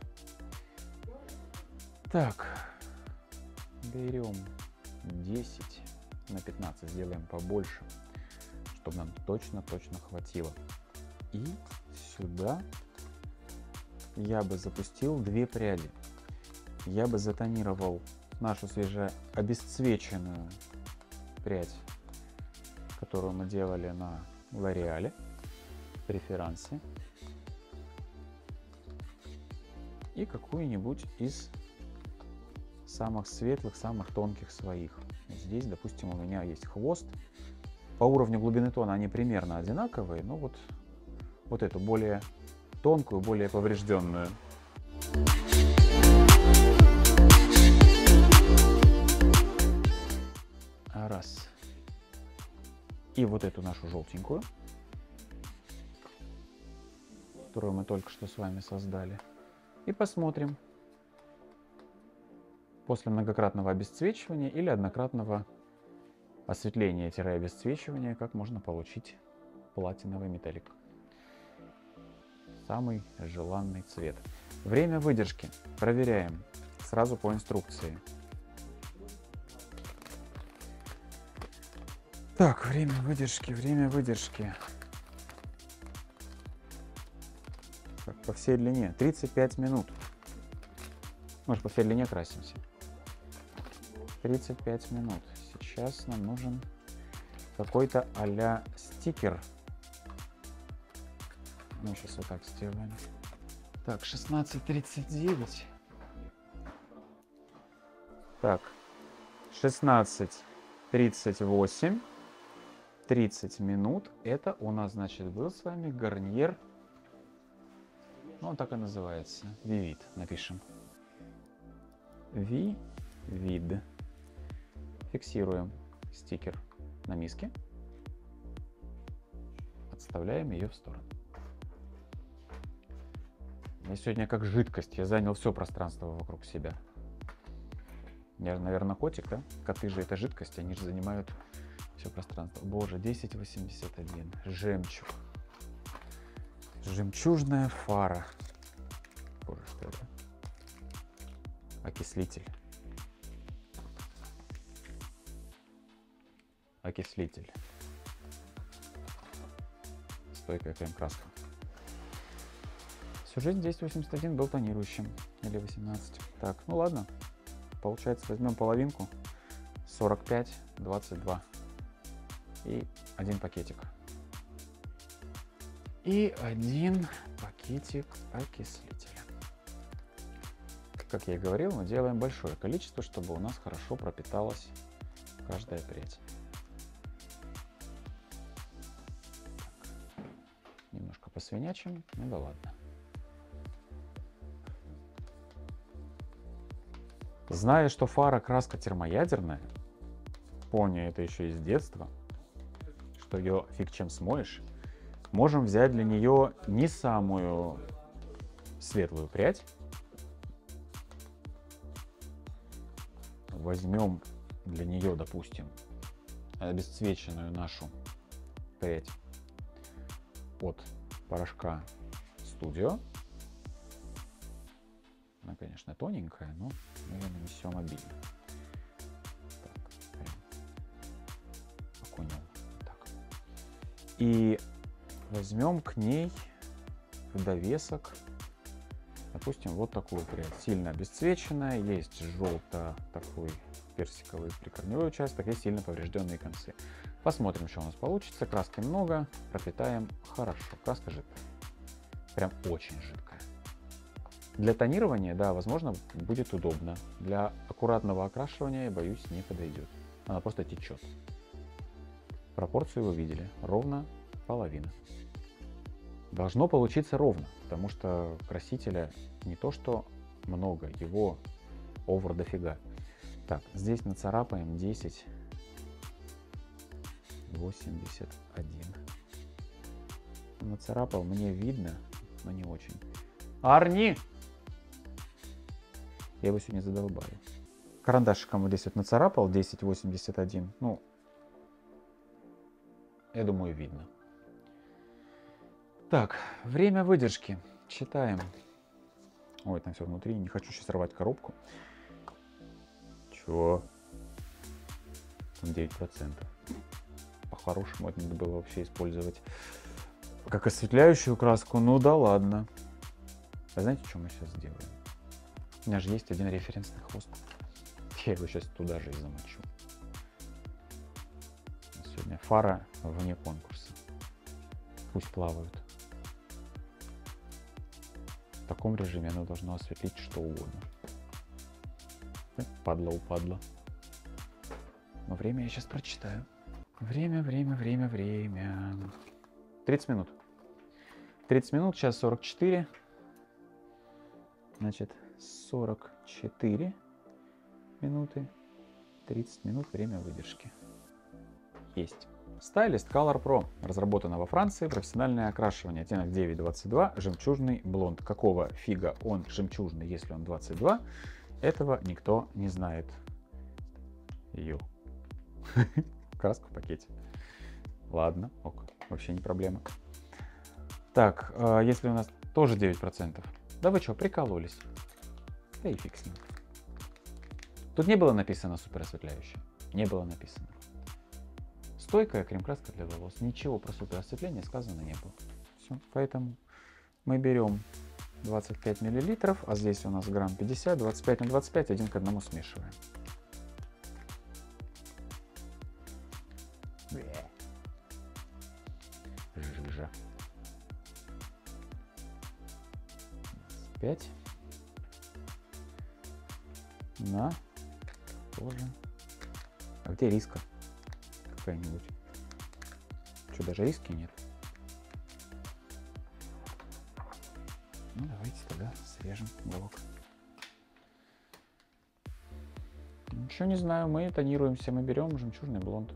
Так, берем 10 на 15, сделаем побольше, чтобы нам точно хватило. И сюда я бы запустил 2 пряди. Я бы затонировал нашу свежеобесцвеченную прядь, которую мы делали на L'Oréal, преферансе, и какую-нибудь из самых светлых, самых тонких своих. Здесь, допустим, у меня есть хвост. По уровню глубины тона они примерно одинаковые, но вот эту более тонкую, более поврежденную. Раз. И вот эту нашу желтенькую, которую мы только что с вами создали. И посмотрим, после многократного обесцвечивания или однократного осветления-обесцвечивания, как можно получить платиновый металлик. Самый желанный цвет. Время выдержки проверяем сразу по инструкции. Так, время выдержки. Так, по всей длине 35 минут. Может, по всей длине красимся. 35 минут. Сейчас нам нужен какой-то а-ля стикер. Мы сейчас вот так сделаем. Так, 16:39. Так, 16:38. 30 минут. Это у нас, значит, был с вами гарнир. Ну, он так и называется. Vivid. Напишем. Vivid. Фиксируем стикер на миске. Отставляем ее в сторону. Я сегодня как жидкость. Я занял все пространство вокруг себя. Я, наверное, котик, да? Коты же это жидкость, они же занимают все пространство. Боже, 1081. Жемчуг. Жемчужная фара. Боже, что это? Окислитель. Окислитель. Стойкая крем-краска. Сюжет 1081 был тонирующим. Или 18. Так, ну ладно. Получается, возьмем половинку. 45, 22. И один пакетик. И один пакетик окислителя. Как я и говорил, мы делаем большое количество, чтобы у нас хорошо пропиталась каждая прядь. Так. Немножко посвинячим, ну да ладно. Зная, что фара краска термоядерная, помню это еще из детства, что ее фиг чем смоешь, можем взять для нее не самую светлую прядь. Возьмем для нее, допустим, обесцвеченную нашу прядь от порошка Studio. Она, конечно, тоненькая, но мы ее нанесем обильно. Так, окунем. Так. И возьмем к ней в довесок, допустим, вот такую прядь. Сильно обесцвеченная, есть желто такой персиковый прикорневой участок и сильно поврежденные концы. Посмотрим, что у нас получится. Краски много, пропитаем хорошо. Краска жидкая. Прям очень жидкая. Для тонирования, да, возможно, будет удобно. Для аккуратного окрашивания, я боюсь, не подойдет. Она просто течет. Пропорцию вы видели. Ровно половина. Должно получиться ровно, потому что красителя не то что много, его овер дофига. Так, здесь нацарапаем 1081. Нацарапал, мне видно, но не очень. Арни! Я его сегодня задолбаю. Карандашиком вот здесь вот нацарапал 1081. Ну, я думаю, видно. Так, время выдержки. Читаем. Ой, там все внутри. Не хочу сейчас рвать коробку. Чего? Там 9%. По-хорошему это надо было вообще использовать как осветляющую краску. Ну да ладно. А знаете, что мы сейчас сделаем? У меня же есть один референсный хвост. Я его сейчас туда же и замочу. Сегодня фара вне конкурса. Пусть плавают. В таком режиме оно должно осветлить что угодно. Падла упадла. Но время я сейчас прочитаю. Время. 30 минут. 30 минут, сейчас 44. Значит, 44 минуты. 30 минут время выдержки. Есть. Stylist Color Pro. Разработана во Франции. Профессиональное окрашивание. Оттенок 922. Жемчужный блонд. Какого фига он жемчужный, если он 22? Этого никто не знает. Краска в пакете. Ладно, ок. Вообще не проблема. Так, если у нас тоже 9%. Да вы что, прикололись? Да и фиг с ним. Тут не было написано супер осветляющее. Не было написано. Стойкая крем-краска для волос. Ничего про супер осветление сказано не было. Все, поэтому мы берем 25 мл, а здесь у нас грамм 50, 25 на 25, 1 к 1 смешиваем. Жижа. 5 на тоже А где риска какая-нибудь? Что, даже риски нет? Ну, давайте тогда срежем уголок. Ничего не знаю, мы тонируемся, мы берем жемчужный блонд.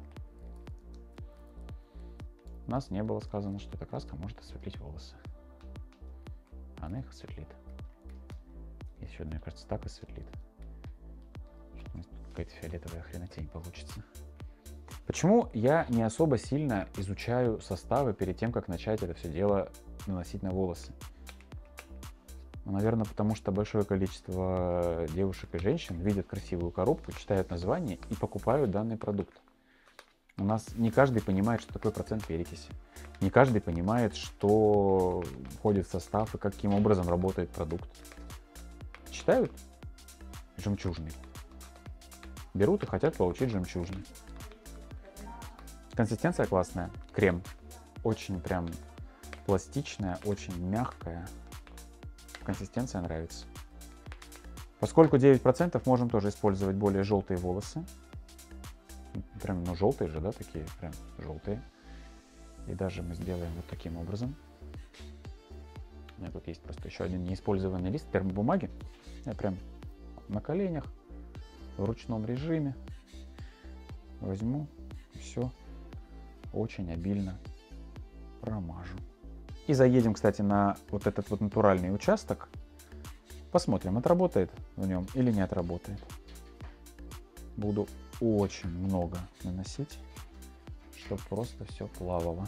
У нас не было сказано, что эта краска может осветлить волосы. Она их осветлит. Еще, мне кажется, так осветлит, что у нас тут какая-то фиолетовая хренотень получится. Почему я не особо сильно изучаю составы перед тем, как начать это все дело наносить на волосы? Ну, наверное, потому что большое количество девушек и женщин видят красивую коробку, читают название и покупают данный продукт. У нас не каждый понимает, что такое процент перекиси. Не каждый понимает, что входит в состав и каким образом работает продукт. Читают жемчужный. Берут и хотят получить жемчужный. Консистенция классная. Крем. Очень прям пластичная, очень мягкая. Консистенция нравится. Поскольку 9%, можем тоже использовать более желтые волосы. Прям, ну, желтые же, да, такие прям желтые. И даже мы сделаем вот таким образом. У меня тут есть просто еще один неиспользованный лист термобумаги. Я прям на коленях, в ручном режиме возьму и все очень обильно промажу. И заедем, кстати, на вот этот вот натуральный участок. Посмотрим, отработает в нем или не отработает. Буду очень много наносить, чтобы просто все плавало.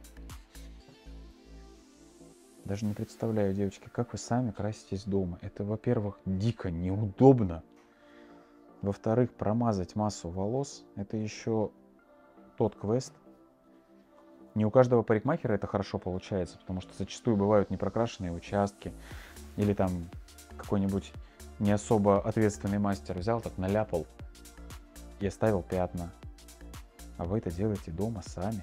Даже не представляю, девочки, как вы сами краситесь дома. Это, во-первых, дико неудобно. Во-вторых, промазать массу волос — это еще тот квест. Не у каждого парикмахера это хорошо получается, потому что зачастую бывают непрокрашенные участки, или там какой-нибудь не особо ответственный мастер взял, так наляпал и оставил пятна. А вы это делаете дома сами.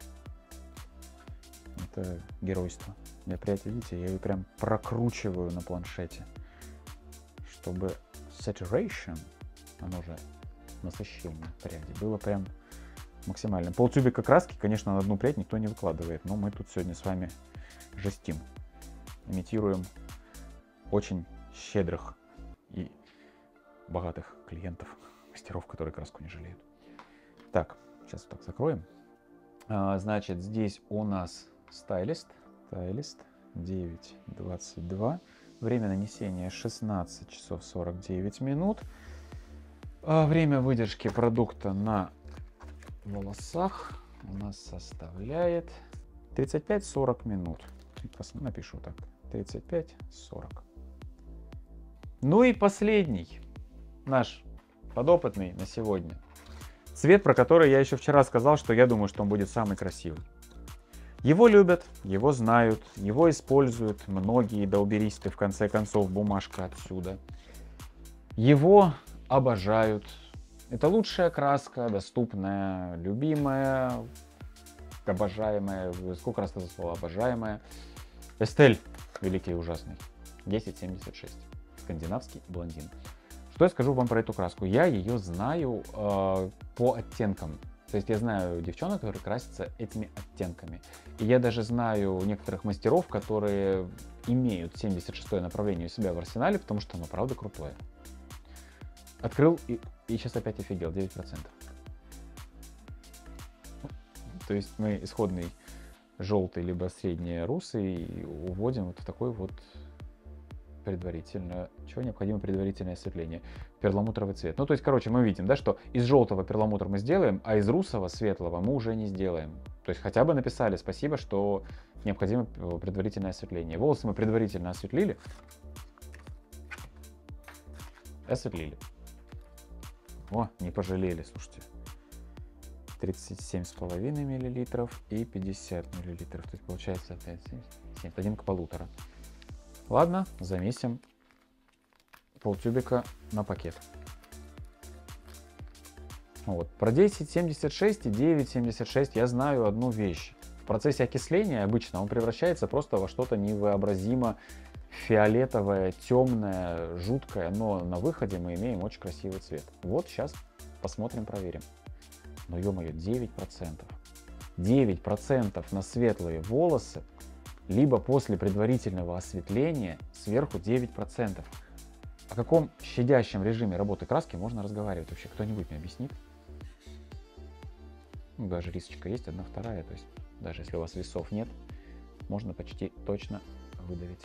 Это геройство. Я прядь, видите, я ее прям прокручиваю на планшете, чтобы saturation, оно же насыщение пряди, было прям максимально. Полтюбика краски, конечно, на одну прядь никто не выкладывает, но мы тут сегодня с вами жестим. Имитируем очень щедрых и богатых клиентов, мастеров, которые краску не жалеют. Так, сейчас вот так закроем. Значит, здесь у нас стайлист 9:22. Время нанесения 16 часов 49 минут. Время выдержки продукта на волосах у нас составляет 35-40 минут. Напишу так. 35-40. Ну и последний наш подопытный на сегодня. Цвет, про который я еще вчера сказал, что я думаю, что он будет самый красивый. Его любят, его знают, его используют многие долберисты, в конце концов, бумажка отсюда. Его обожают. Это лучшая краска, доступная, любимая, обожаемая. Сколько раз это слово обожаемая? Estelle, великий и ужасный. 1076. Скандинавский блондин. Что я скажу вам про эту краску? Я ее знаю по оттенкам. То есть я знаю девчонок, которые красятся этими оттенками. И я даже знаю некоторых мастеров, которые имеют 76-е направление у себя в арсенале, потому что оно правда крутое. Открыл и сейчас опять офигел, 9%. То есть мы исходный желтый либо средний русый уводим вот в такой вот предварительно. Чего необходимо предварительное осветление? Перламутровый цвет. Ну, то есть, короче, мы видим, да, что из желтого перламутр мы сделаем, а из русого светлого мы уже не сделаем. То есть хотя бы написали спасибо, что необходимо предварительное осветление. Волосы мы предварительно осветлили. Осветлили. О, не пожалели, слушайте. 37,5 мл и 50 мл. То есть получается 1 к 1,5. Ладно, замесим полтюбика на пакет. Вот. Про 10,76 и 9,76 я знаю одну вещь. В процессе окисления обычно он превращается просто во что-то невообразимо фиолетовое, темное, жуткое, но на выходе мы имеем очень красивый цвет. Вот сейчас посмотрим, проверим. Но ё-моё, 9%. 9% на светлые волосы, либо после предварительного осветления сверху 9%. О каком щадящем режиме работы краски можно разговаривать вообще? Кто-нибудь мне объяснит? Ну, даже рисочка есть, 1/2, то есть даже если у вас весов нет, можно почти точно выдавить.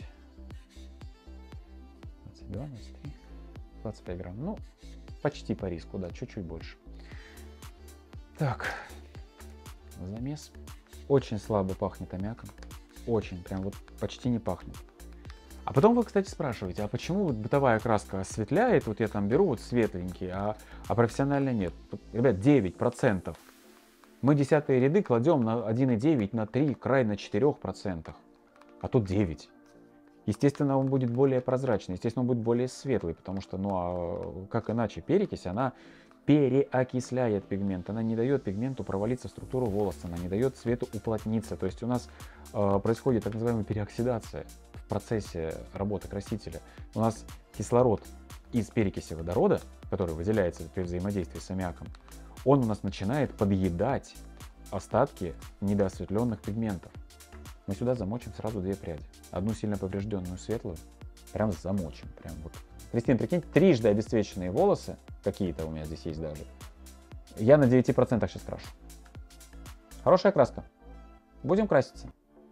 22, 23, 25 грамм. Ну, почти по риску, да, чуть-чуть больше. Так, замес. Очень слабо пахнет аммиаком. Очень, прям вот почти не пахнет. А потом вы, кстати, спрашиваете, а почему вот бытовая краска осветляет, вот я там беру вот светленький, а профессионально нет? Ребят, 9%. Мы десятые ряды кладем на 1,9, на 3, край на 4%. А тут 9. Естественно, он будет более прозрачный, естественно, он будет более светлый, потому что, ну а как иначе, перекись, она переокисляет пигмент, она не дает пигменту провалиться в структуру волоса, она не дает цвету уплотниться. То есть у нас происходит так называемая переоксидация в процессе работы красителя. У нас кислород из перекиси водорода, который выделяется при взаимодействии с аммиаком, он у нас начинает подъедать остатки недоосветленных пигментов. Мы сюда замочим сразу 2 пряди. Одну сильно поврежденную светлую, прям замочим. Прям вот. Кристина, прикинь, трижды обесцвеченные волосы, какие-то у меня здесь есть даже, я на 9% сейчас крашу. Хорошая краска. Будем краситься.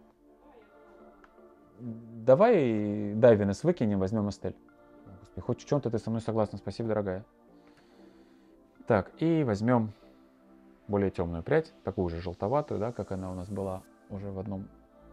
Давай Дайвинес выкинем, возьмем Эстель. Господи, хоть в чем-то ты со мной согласна, спасибо, дорогая. Так, и возьмем более темную прядь, такую же желтоватую, да, как она у нас была уже в одном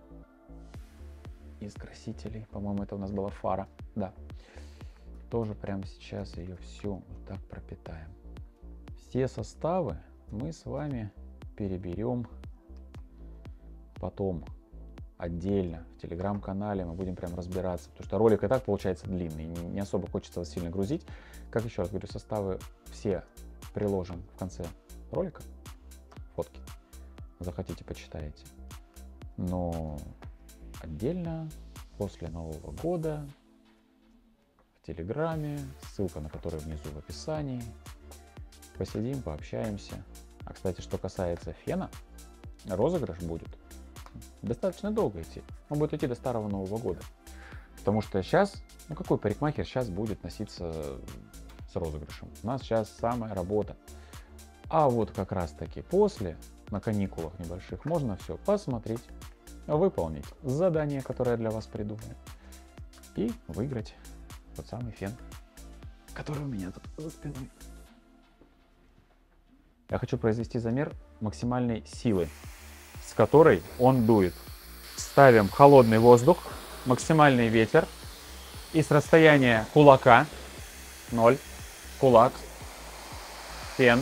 из красителей. По-моему, это у нас была фара. Да. Тоже прямо сейчас ее всю вот так пропитаем. Все составы мы с вами переберем потом отдельно в телеграм-канале. Мы будем прям разбираться, потому что ролик и так получается длинный, не особо хочется вас сильно грузить. Как еще раз говорю, составы все приложим в конце ролика, фотки, захотите, почитаете. Но отдельно после Нового года в Телеграме, ссылка на который внизу в описании. Посидим, пообщаемся. А, кстати, что касается фена, розыгрыш будет достаточно долго идти. Он будет идти до старого Нового года. Потому что сейчас, ну какой парикмахер сейчас будет носиться с розыгрышем? У нас сейчас самая работа. А вот как раз таки после, на каникулах небольших, можно все посмотреть, выполнить задание, которое я для вас придумаю, и выиграть тот самый фен, который у меня тут за спиной. Я хочу произвести замер максимальной силы, с которой он дует. Ставим холодный воздух, максимальный ветер, и с расстояния кулака, 0, кулак, фен,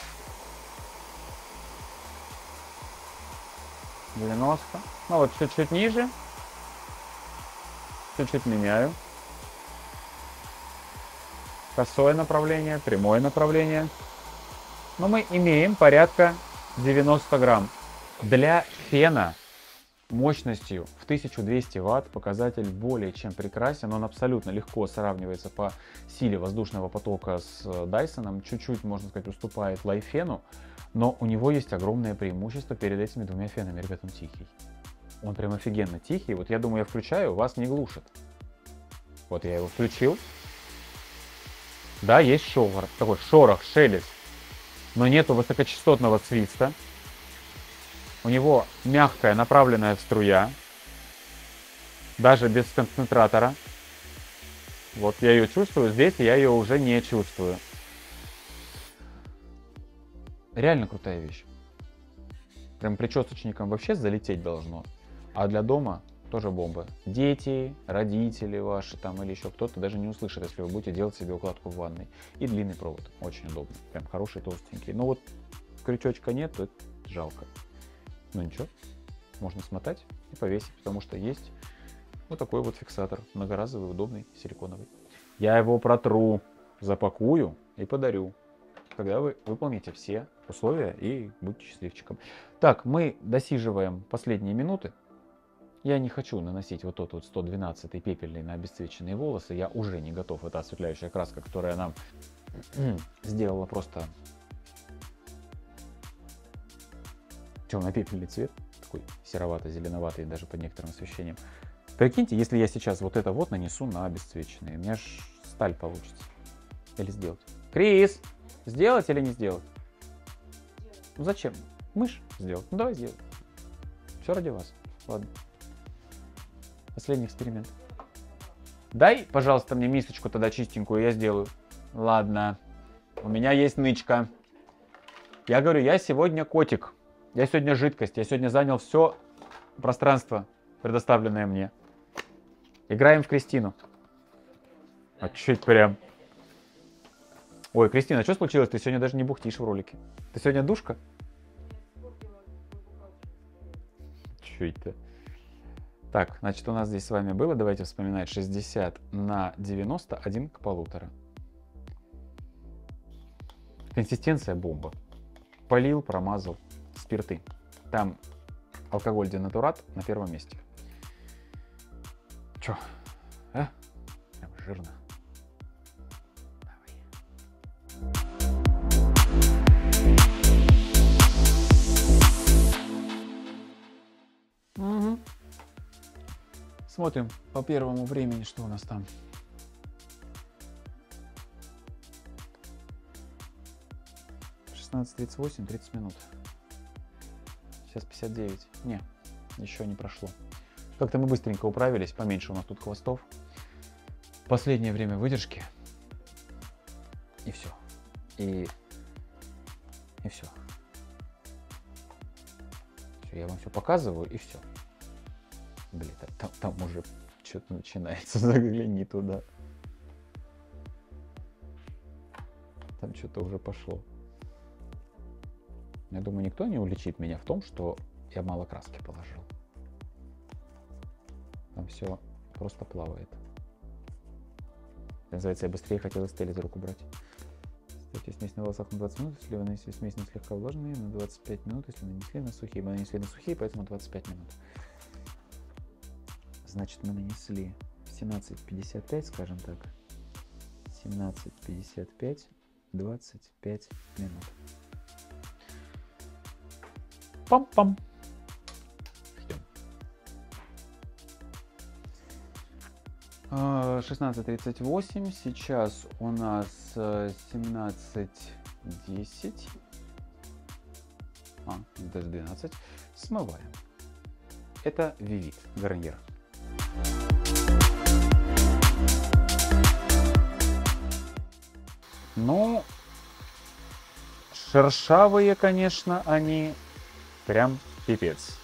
90, ну вот чуть-чуть ниже, чуть-чуть меняю, косое направление, прямое направление, но мы имеем порядка 90 грамм. Для фена мощностью в 1200 ватт показатель более чем прекрасен, он абсолютно легко сравнивается по силе воздушного потока с Dyson, чуть-чуть, можно сказать, уступает лайфену, но у него есть огромное преимущество перед этими двумя фенами. Ребят, он тихий. Он прям офигенно тихий. Вот я думаю, я включаю, вас не глушит. Вот я его включил. Да, есть шорох, такой шорох, шелест, но нету высокочастотного свиста. У него мягкая направленная струя, даже без концентратора. Вот я ее чувствую, здесь я ее уже не чувствую. Реально крутая вещь. Прям причесочником вообще залететь должно. А для дома тоже бомба. Дети, родители ваши там или еще кто-то даже не услышит, если вы будете делать себе укладку в ванной. И длинный провод. Очень удобно. Прям хороший, толстенький. Но вот крючочка нет, то это жалко. Ну ничего. Можно смотать и повесить, потому что есть вот такой вот фиксатор. Многоразовый, удобный, силиконовый. Я его протру, запакую и подарю, когда вы выполните все условия и будете счастливчиком. Так, мы досиживаем последние минуты. Я не хочу наносить вот тот вот 112 пепельный на обесцвеченные волосы. Я уже не готов. Это осветляющая краска, которая нам сделала просто темно-пепельный цвет, такой серовато-зеленоватый даже под некоторым освещением. Прикиньте, если я сейчас вот это вот нанесу на обесцвеченный, у меня ж сталь получится. Или сделать? Крис, сделать или не сделать? Ну зачем? Мышь сделать. Ну давай сделаем. Все ради вас. Ладно. Последний эксперимент. Дай, пожалуйста, мне мисочку тогда чистенькую, я сделаю. Ладно. У меня есть нычка. Я говорю, я сегодня котик. Я сегодня жидкость. Я сегодня занял все пространство, предоставленное мне. Играем в Кристину. А чуть прям. Ой, Кристина, что случилось? Ты сегодня даже не бухтишь в ролике. Ты сегодня душка? Чё это? Так, значит, у нас здесь с вами было, давайте вспоминать, 60 на 90, 1 к 1,5. Консистенция бомба. Полил, промазал, спирты. Там алкоголь денатурат на первом месте. Чё? А? Прям жирно. Давай. Угу. Смотрим по первому времени, что у нас там. (16:38) 30 минут. Сейчас 59. Не, еще не прошло. Как-то мы быстренько управились, поменьше у нас тут хвостов. Последнее время выдержки. И все. И все. Все, я вам все показываю, и все. Блин, там уже что-то начинается. Загляни туда. Там что-то уже пошло. Я думаю, никто не уличит меня в том, что я мало краски положил. Там все просто плавает. Это называется, я быстрее хотел стеллизер убрать. Ставьте смесь на волосах на 20 минут, если вы нанесли смесь на слегка влажные, на 25 минут, если нанесли на сухие. Мы нанесли на сухие, поэтому 25 минут. Значит, мы нанесли 17:55, скажем так. 17:55, 25 минут. Пам-пам. Ждем. 16:38. Сейчас у нас 17:10. Даже 12. Смываем. Это Вивит Гарнир. Ну, шершавые, конечно, они прям пипец.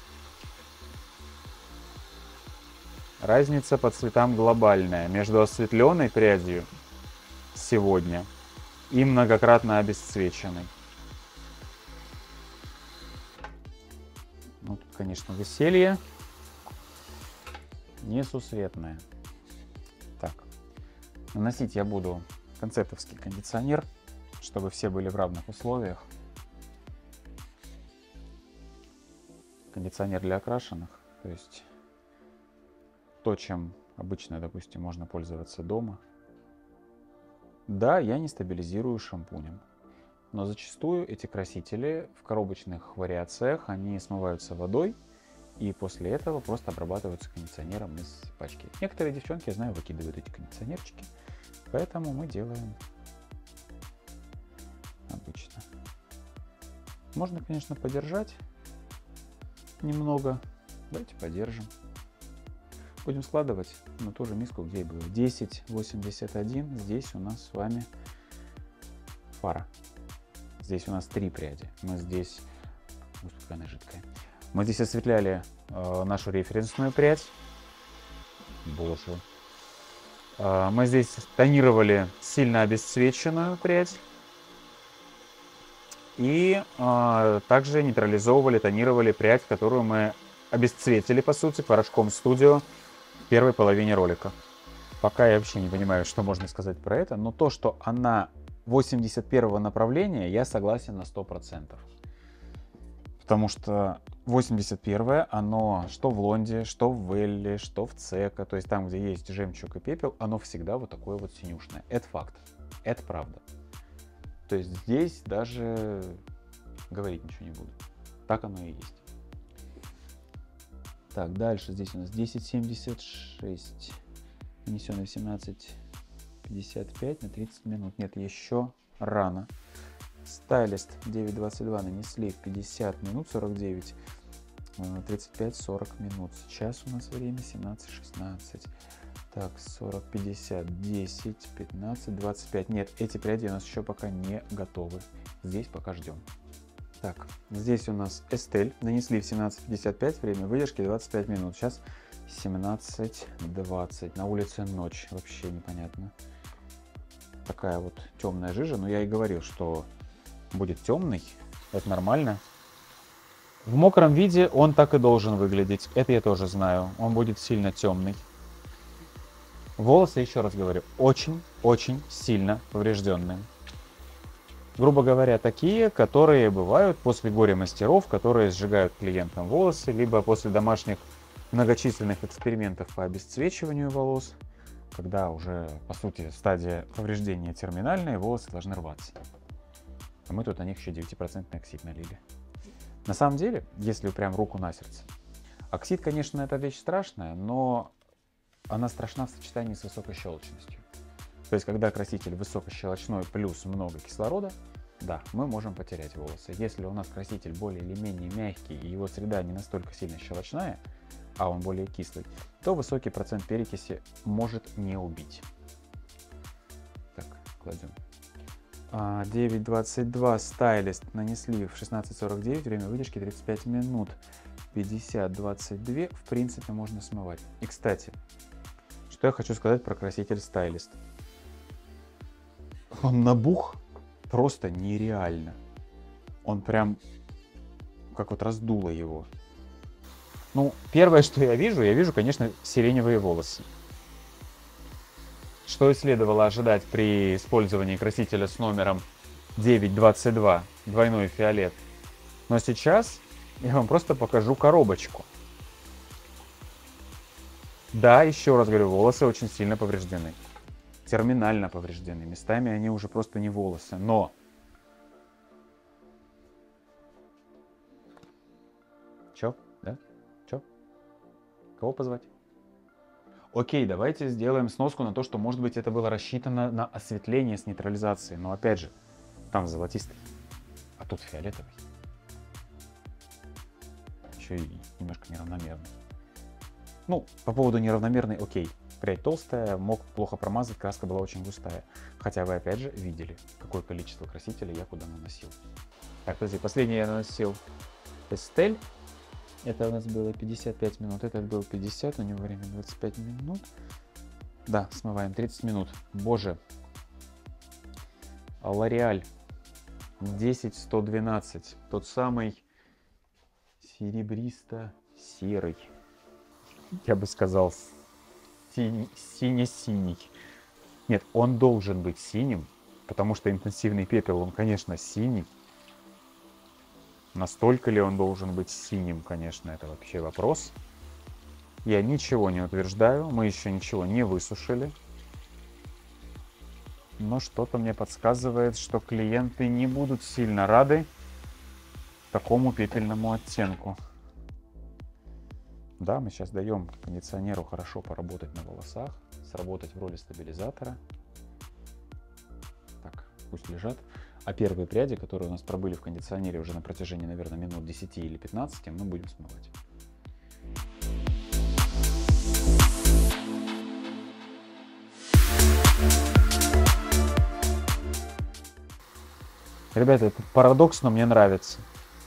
Разница по цветам глобальная между осветленной прядью сегодня и многократно обесцвеченной. Ну, тут, конечно, веселье несусветное. Так, наносить я буду концептовский кондиционер, чтобы все были в равных условиях. Кондиционер для окрашенных, то есть то, чем обычно, допустим, можно пользоваться дома. Да, я не стабилизирую шампунем, но зачастую эти красители в коробочных вариациях, они смываются водой и после этого просто обрабатываются кондиционером из пачки. Некоторые девчонки, я знаю, выкидывают эти кондиционерчики, поэтому мы делаем обычно. Можно, конечно, подержать немного. Давайте подержим. Будем складывать на ту же миску, где и было. 10,81. Здесь у нас с вами фара. Здесь у нас 3 пряди. Мы здесь... Какая она жидкая. Мы здесь осветляли нашу референсную прядь. Боже. Мы здесь тонировали сильно обесцвеченную прядь. И также нейтрализовывали, тонировали прядь, которую мы обесцветили, по сути, порошком Studio в первой половине ролика. Пока я вообще не понимаю, что можно сказать про это, но то, что она 81-го направления, я согласен на 100%. Потому что 81-е, оно что в Лонде, что в Велле, что в Цека, то есть там, где есть жемчуг и пепел, оно всегда вот такое вот синюшное. Это факт, это правда. То есть здесь даже говорить ничего не буду. Так оно и есть. Так, дальше здесь у нас 10,76. Нанесенный в 17,55 на 30 минут. Нет, еще рано. Стайлист 9,22 нанесли в 50 минут 49. 35-40 минут. Сейчас у нас время 17:16. Так, 40, 50, 10, 15, 25. Нет, эти пряди у нас еще пока не готовы. Здесь пока ждем. Так, здесь у нас Estelle. Нанесли в 17:55. Время выдержки 25 минут. Сейчас 17:20. На улице ночь. Вообще непонятно. Такая вот темная жижа. Но я и говорил, что будет темный. Это нормально. В мокром виде он так и должен выглядеть. Это я тоже знаю. Он будет сильно темный. Волосы, еще раз говорю, очень-очень сильно поврежденные. Грубо говоря, такие, которые бывают после горя мастеров, которые сжигают клиентам волосы, либо после домашних многочисленных экспериментов по обесцвечиванию волос, когда уже, по сути, стадия повреждения терминальная, волосы должны рваться. А мы тут на них еще 9% оксид налили. На самом деле, если прям руку на сердце, оксид, конечно, это вещь страшная, но она страшна в сочетании с высокой щелочностью. То есть, когда краситель высокощелочной плюс много кислорода, да, мы можем потерять волосы. Если у нас краситель более или менее мягкий, и его среда не настолько сильно щелочная, а он более кислый, то высокий процент перекиси может не убить. Так, кладем. 9,22 стайлист нанесли в 16:49, время выдержки 35 минут. 50-22 в принципе можно смывать. И, кстати, что я хочу сказать про краситель стайлист. Он набух просто нереально. Он прям как вот раздуло его. Ну, первое, что я вижу, конечно, сиреневые волосы. Что и следовало ожидать при использовании красителя с номером 9,22, двойной фиолет. Но сейчас я вам просто покажу коробочку. Да, еще раз говорю, волосы очень сильно повреждены. Терминально повреждены. Местами они уже просто не волосы. Но чё? Да? Чё? Кого позвать? Окей, давайте сделаем сноску на то, что, может быть, это было рассчитано на осветление с нейтрализацией. Но опять же, там золотистый, а тут фиолетовый. Еще и немножко неравномерный. Ну, по поводу неравномерной, окей. Прядь толстая, мог плохо промазать, краска была очень густая. Хотя вы опять же видели, какое количество красителя я куда наносил. Так, подожди, последний я наносил Estelle. Это у нас было 55 минут, этот был 50, у него время 25 минут. Да, смываем 30 минут. Боже. L'Oréal 10-112, тот самый серебристо-серый. Я бы сказал, сине-синий. Нет, он должен быть синим, потому что интенсивный пепел, он, конечно, синий. Настолько ли он должен быть синим, конечно, это вообще вопрос. Я ничего не утверждаю, мы еще ничего не высушили. Но что-то мне подсказывает, что клиенты не будут сильно рады такому пепельному оттенку. Да, мы сейчас даем кондиционеру хорошо поработать на волосах, сработать в роли стабилизатора. Так, пусть лежат. А первые пряди, которые у нас пробыли в кондиционере уже на протяжении, наверное, минут 10 или 15, мы будем смывать. Ребята, это парадокс, но мне нравится.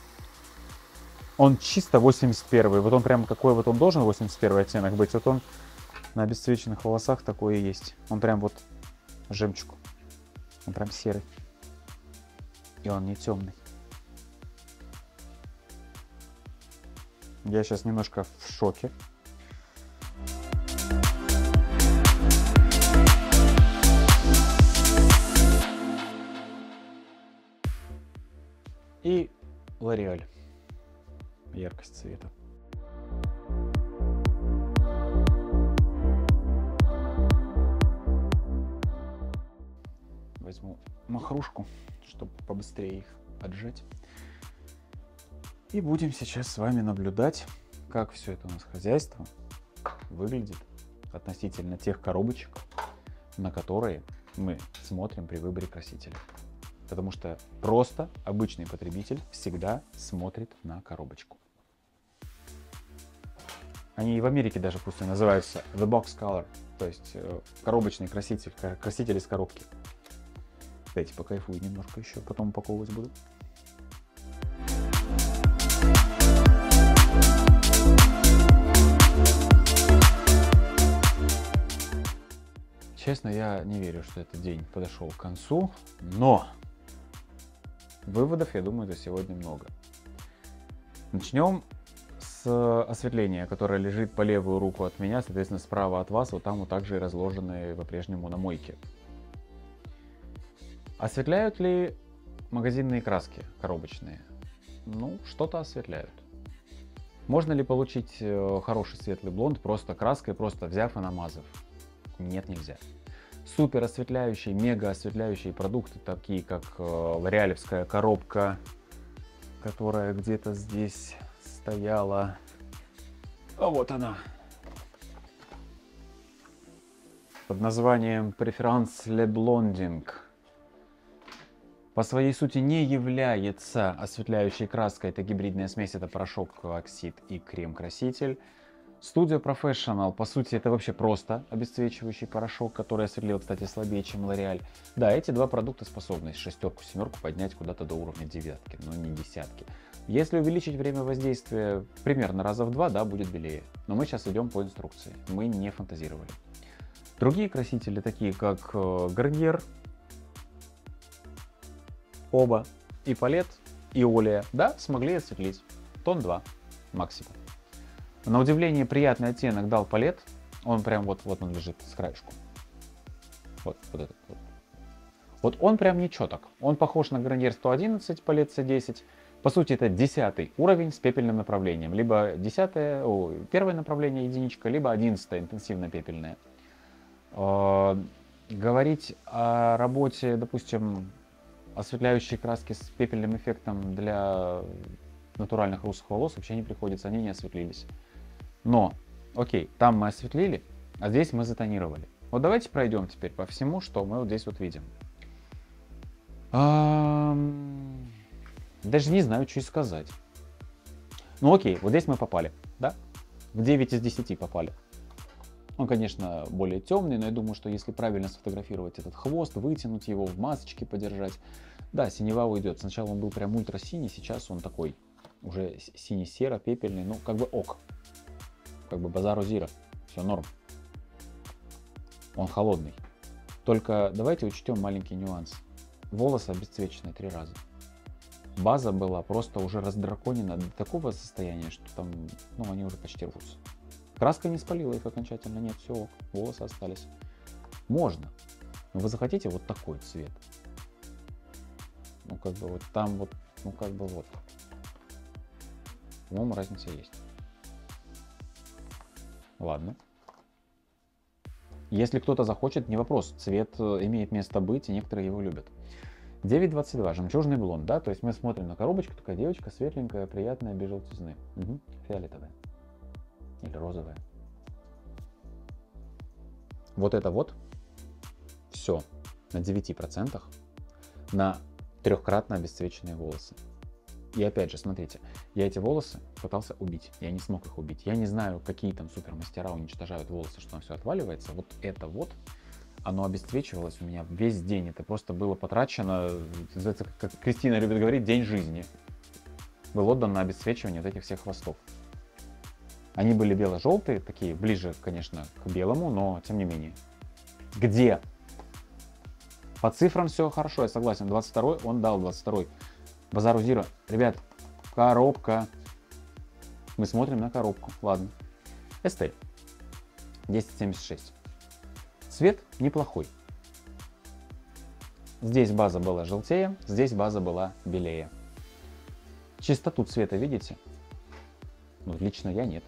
Он чисто 81. Вот он прям какой вот он должен 81 оттенок быть. Вот он на обесцвеченных волосах такой и есть. Он прям вот жемчуг. Он прям серый. И он не темный. Я сейчас немножко в шоке. И L'Oréal. Яркость цвета. Возьму махрушку, чтобы побыстрее их отжать. И будем сейчас с вами наблюдать, как все это у нас хозяйство выглядит относительно тех коробочек, на которые мы смотрим при выборе красителя. Потому что просто обычный потребитель всегда смотрит на коробочку. Они и в Америке даже пусть и называются The Box Color, то есть коробочный краситель, краситель из коробки. Дайте покайфую немножко еще, потом упаковывать буду. Честно, я не верю, что этот день подошел к концу, но выводов, я думаю, за сегодня много. Начнем с осветления, которое лежит по левую руку от меня, соответственно, справа от вас, вот там вот также и разложены по-прежнему на мойке. Осветляют ли магазинные краски коробочные? Ну, что-то осветляют. Можно ли получить хороший светлый блонд просто краской, просто взяв и намазав? Нет, нельзя. Супер осветляющие, мега осветляющие продукты, такие как лореалевская коробка, которая где-то здесь стояла. А вот она. Под названием Preference Le Blonding. По своей сути не является осветляющей краской. Это гибридная смесь, это порошок, оксид и крем-краситель. Studio Professional, по сути, это вообще просто обесцвечивающий порошок, который осветлил, кстати, слабее, чем L'Oreal. Да, эти два продукта способны шестерку, семерку поднять куда-то до уровня девятки, но не десятки. Если увеличить время воздействия примерно раза в два, да, будет белее. Но мы сейчас идем по инструкции, мы не фантазировали. Другие красители, такие как Garnier, оба, и палет, и олея, да, смогли осветлить. Тон 2 максимум. На удивление приятный оттенок дал палет. Он прям вот он лежит с краешку. Вот этот вот. Вот он прям ничего так. Он похож на Garnier 111 палет C10. По сути, это 10 уровень с пепельным направлением. Либо первое направление единичка, либо 11 интенсивно пепельное. Говорить о работе, допустим, осветляющей краски с пепельным эффектом для натуральных русых волос вообще не приходится, они не осветлились. Но, окей, там мы осветлили, а здесь мы затонировали. Вот давайте пройдем теперь по всему, что мы вот здесь вот видим. Даже не знаю, что и сказать. Ну окей, вот здесь мы попали, да? В 9 из 10 попали. Он, конечно, более темный, но я думаю, что если правильно сфотографировать этот хвост, вытянуть его, в масочке подержать, да, синева уйдет. Сначала он был прям ультра-синий, сейчас он такой уже синий-серо-пепельный, ну как бы ок. Как бы базару зира, все норм. Он холодный. Только давайте учтем маленький нюанс. Волосы обесцвечены 3 раза. База была просто уже раздраконена до такого состояния, что там, ну, они уже почти рвутся. Краска не спалила их окончательно, нет, все ок, волосы остались. Можно, но вы захотите вот такой цвет. Ну, как бы вот там вот, ну, как бы вот. По-моему, разница есть. Ладно. Если кто-то захочет, не вопрос, цвет имеет место быть, и некоторые его любят. 9.22, жемчужный блонд, да, то есть мы смотрим на коробочку, такая девочка светленькая, приятная, без желтизны. Угу. Фиолетовая. Или розовая. Вот это вот все на 9% на трехкратно обесцвеченные волосы. И опять же, смотрите, я эти волосы пытался убить, я не смог их убить. Я не знаю, какие там супермастера уничтожают волосы, что там все отваливается. Вот это вот, оно обесцвечивалось у меня весь день. Это просто было потрачено, как Кристина любит говорить, день жизни. Был отдан на обесцвечивание вот этих всех хвостов. Они были бело-желтые, такие ближе, конечно, к белому, но тем не менее. Где? По цифрам все хорошо, я согласен. 22-й, он дал 22-й. Базару зира. Ребят, коробка. Мы смотрим на коробку. Ладно. Estée. 1076. Цвет неплохой. Здесь база была желтее, здесь база была белее. Чистоту цвета видите? Ну, лично я нет.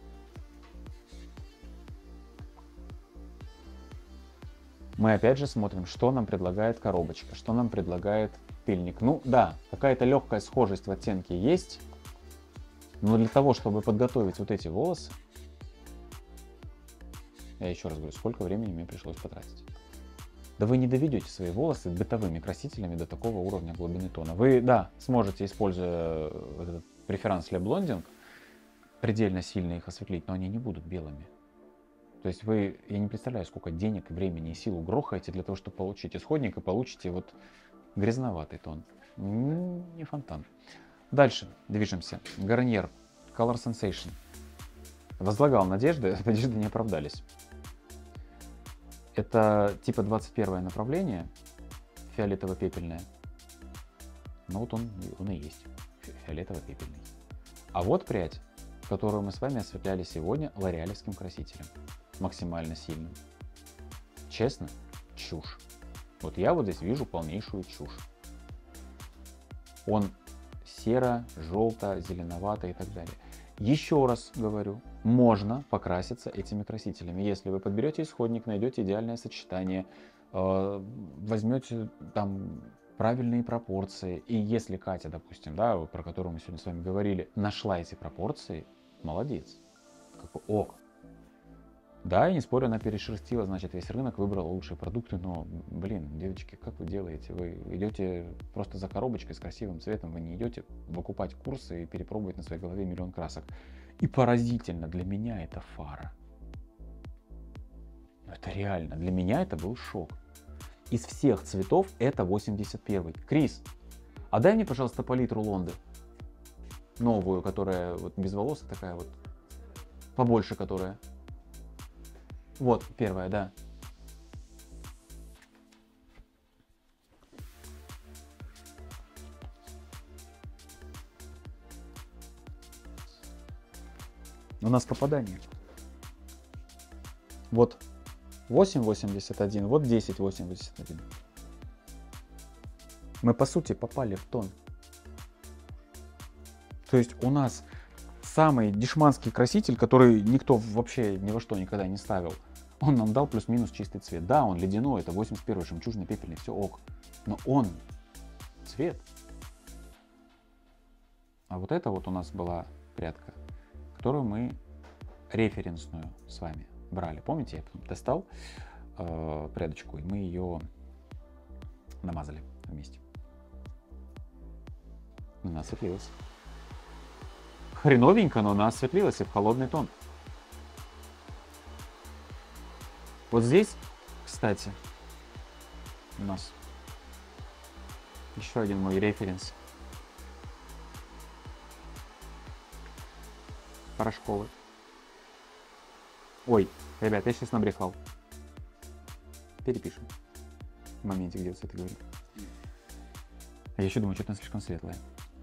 Мы опять же смотрим, что нам предлагает коробочка, что нам предлагает пыльник. Ну да, какая-то легкая схожесть в оттенке есть, Но для того, чтобы подготовить вот эти волосы, я еще раз говорю, сколько времени мне пришлось потратить. Да вы не доведете свои волосы бытовыми красителями до такого уровня глубины тона. Вы, да, сможете, используя этот преферанс Le Blonding, предельно сильно их осветлить, но они не будут белыми. То есть вы, я не представляю, сколько денег, времени и сил угрохаете для того, чтобы получить исходник, и получите вот грязноватый тон. Не фонтан. Дальше движемся. Garnier Color Sensation. Возлагал надежды, надежды не оправдались. Это типа 21 направление, фиолетово-пепельное. Ну вот он и есть, фиолетово-пепельный. А вот прядь, которую мы с вами осветляли сегодня лореалевским красителем. Максимально сильным. Честно, чушь. Вот я вот здесь вижу полнейшую чушь. Он серо, желто, зеленовато и так далее. Еще раз говорю, можно покраситься этими красителями. Если вы подберете исходник, найдете идеальное сочетание, возьмете там правильные пропорции. И если Катя, допустим, да, вот про которую мы сегодня с вами говорили, нашла эти пропорции, молодец. Как бы ок. Да, я не спорю, она перешерстила, значит, весь рынок, выбрала лучшие продукты, но, блин, девочки, как вы делаете? Вы идете просто за коробочкой с красивым цветом, вы не идете выкупать курсы и перепробовать на своей голове миллион красок. И поразительно, для меня это фара. Это реально, для меня это был шок. Из всех цветов это 81. Крис, а дай мне, пожалуйста, палитру Лонды. Новую, которая вот без волос, такая вот, побольше которая. Вот, первая, да. У нас попадание. Вот 8,81, вот 10,81. Мы, по сути, попали в тон. То есть у нас самый дешманский краситель, который никто вообще ни во что никогда не ставил, он нам дал плюс-минус чистый цвет. Да, он ледяной, это 81 жемчужно-пепельный, все ок. Но он цвет. А вот это вот у нас была прядка, которую мы референсную с вами брали. Помните, я потом достал прядочку, и мы ее намазали вместе. Она осветлилась. Хреновенько, но она осветлилась и в холодный тон. Вот здесь, кстати, у нас еще один мой референс. Порошковый. Ой, ребят, я сейчас набрехал. Перепишем. В моменте, где вот это говорю. А я еще думаю, что-то слишком светлое.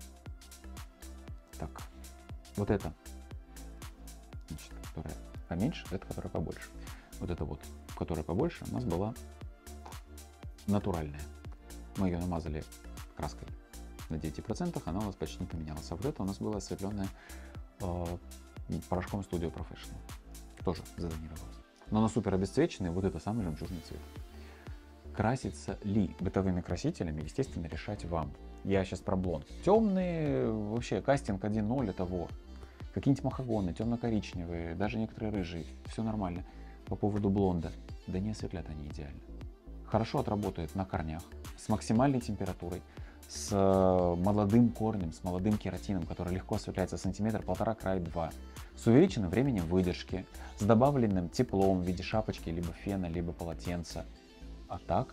Так, вот это, значит, которая поменьше, это которая побольше. Вот это вот, которая побольше, у нас была натуральная. Мы ее намазали краской на 9%, она у нас почти не поменялась. А вот это у нас была осветленная порошком Studio Professional. Тоже задонировалась. Но она супер обесцвеченная, вот это самый жемчужный цвет. Краситься ли бытовыми красителями, естественно, решать вам. Я сейчас про блонд. Темные, вообще кастинг 1.0 того. Какие-нибудь махагоны, темно-коричневые, даже некоторые рыжие, все нормально. По поводу блонда, да не осветлят они идеально. Хорошо отработает на корнях, с максимальной температурой, с молодым корнем, с молодым кератином, который легко осветляется сантиметр-полтора, край 2, с увеличенным временем выдержки, с добавленным теплом в виде шапочки, либо фена, либо полотенца. А так,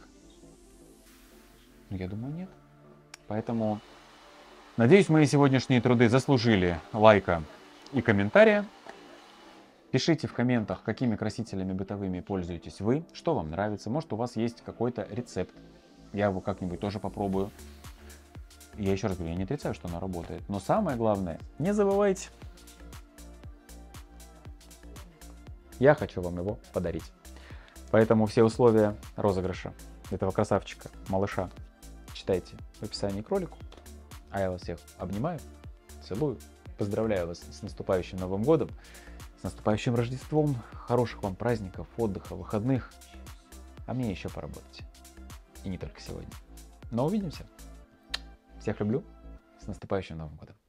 я думаю, нет. Поэтому, надеюсь, мои сегодняшние труды заслужили лайка и комментария. Пишите в комментах, какими красителями бытовыми пользуетесь вы, что вам нравится. Может, у вас есть какой-то рецепт. Я его как-нибудь тоже попробую. Я еще раз говорю, я не отрицаю, что оно работает. Но самое главное, не забывайте. Я хочу вам его подарить. Поэтому все условия розыгрыша этого красавчика, малыша, читайте в описании к ролику. А я вас всех обнимаю, целую. Поздравляю вас с наступающим Новым годом. С наступающим Рождеством, хороших вам праздников, отдыха, выходных, а мне еще поработать. И не только сегодня. Но увидимся. Всех люблю. С наступающим Новым годом.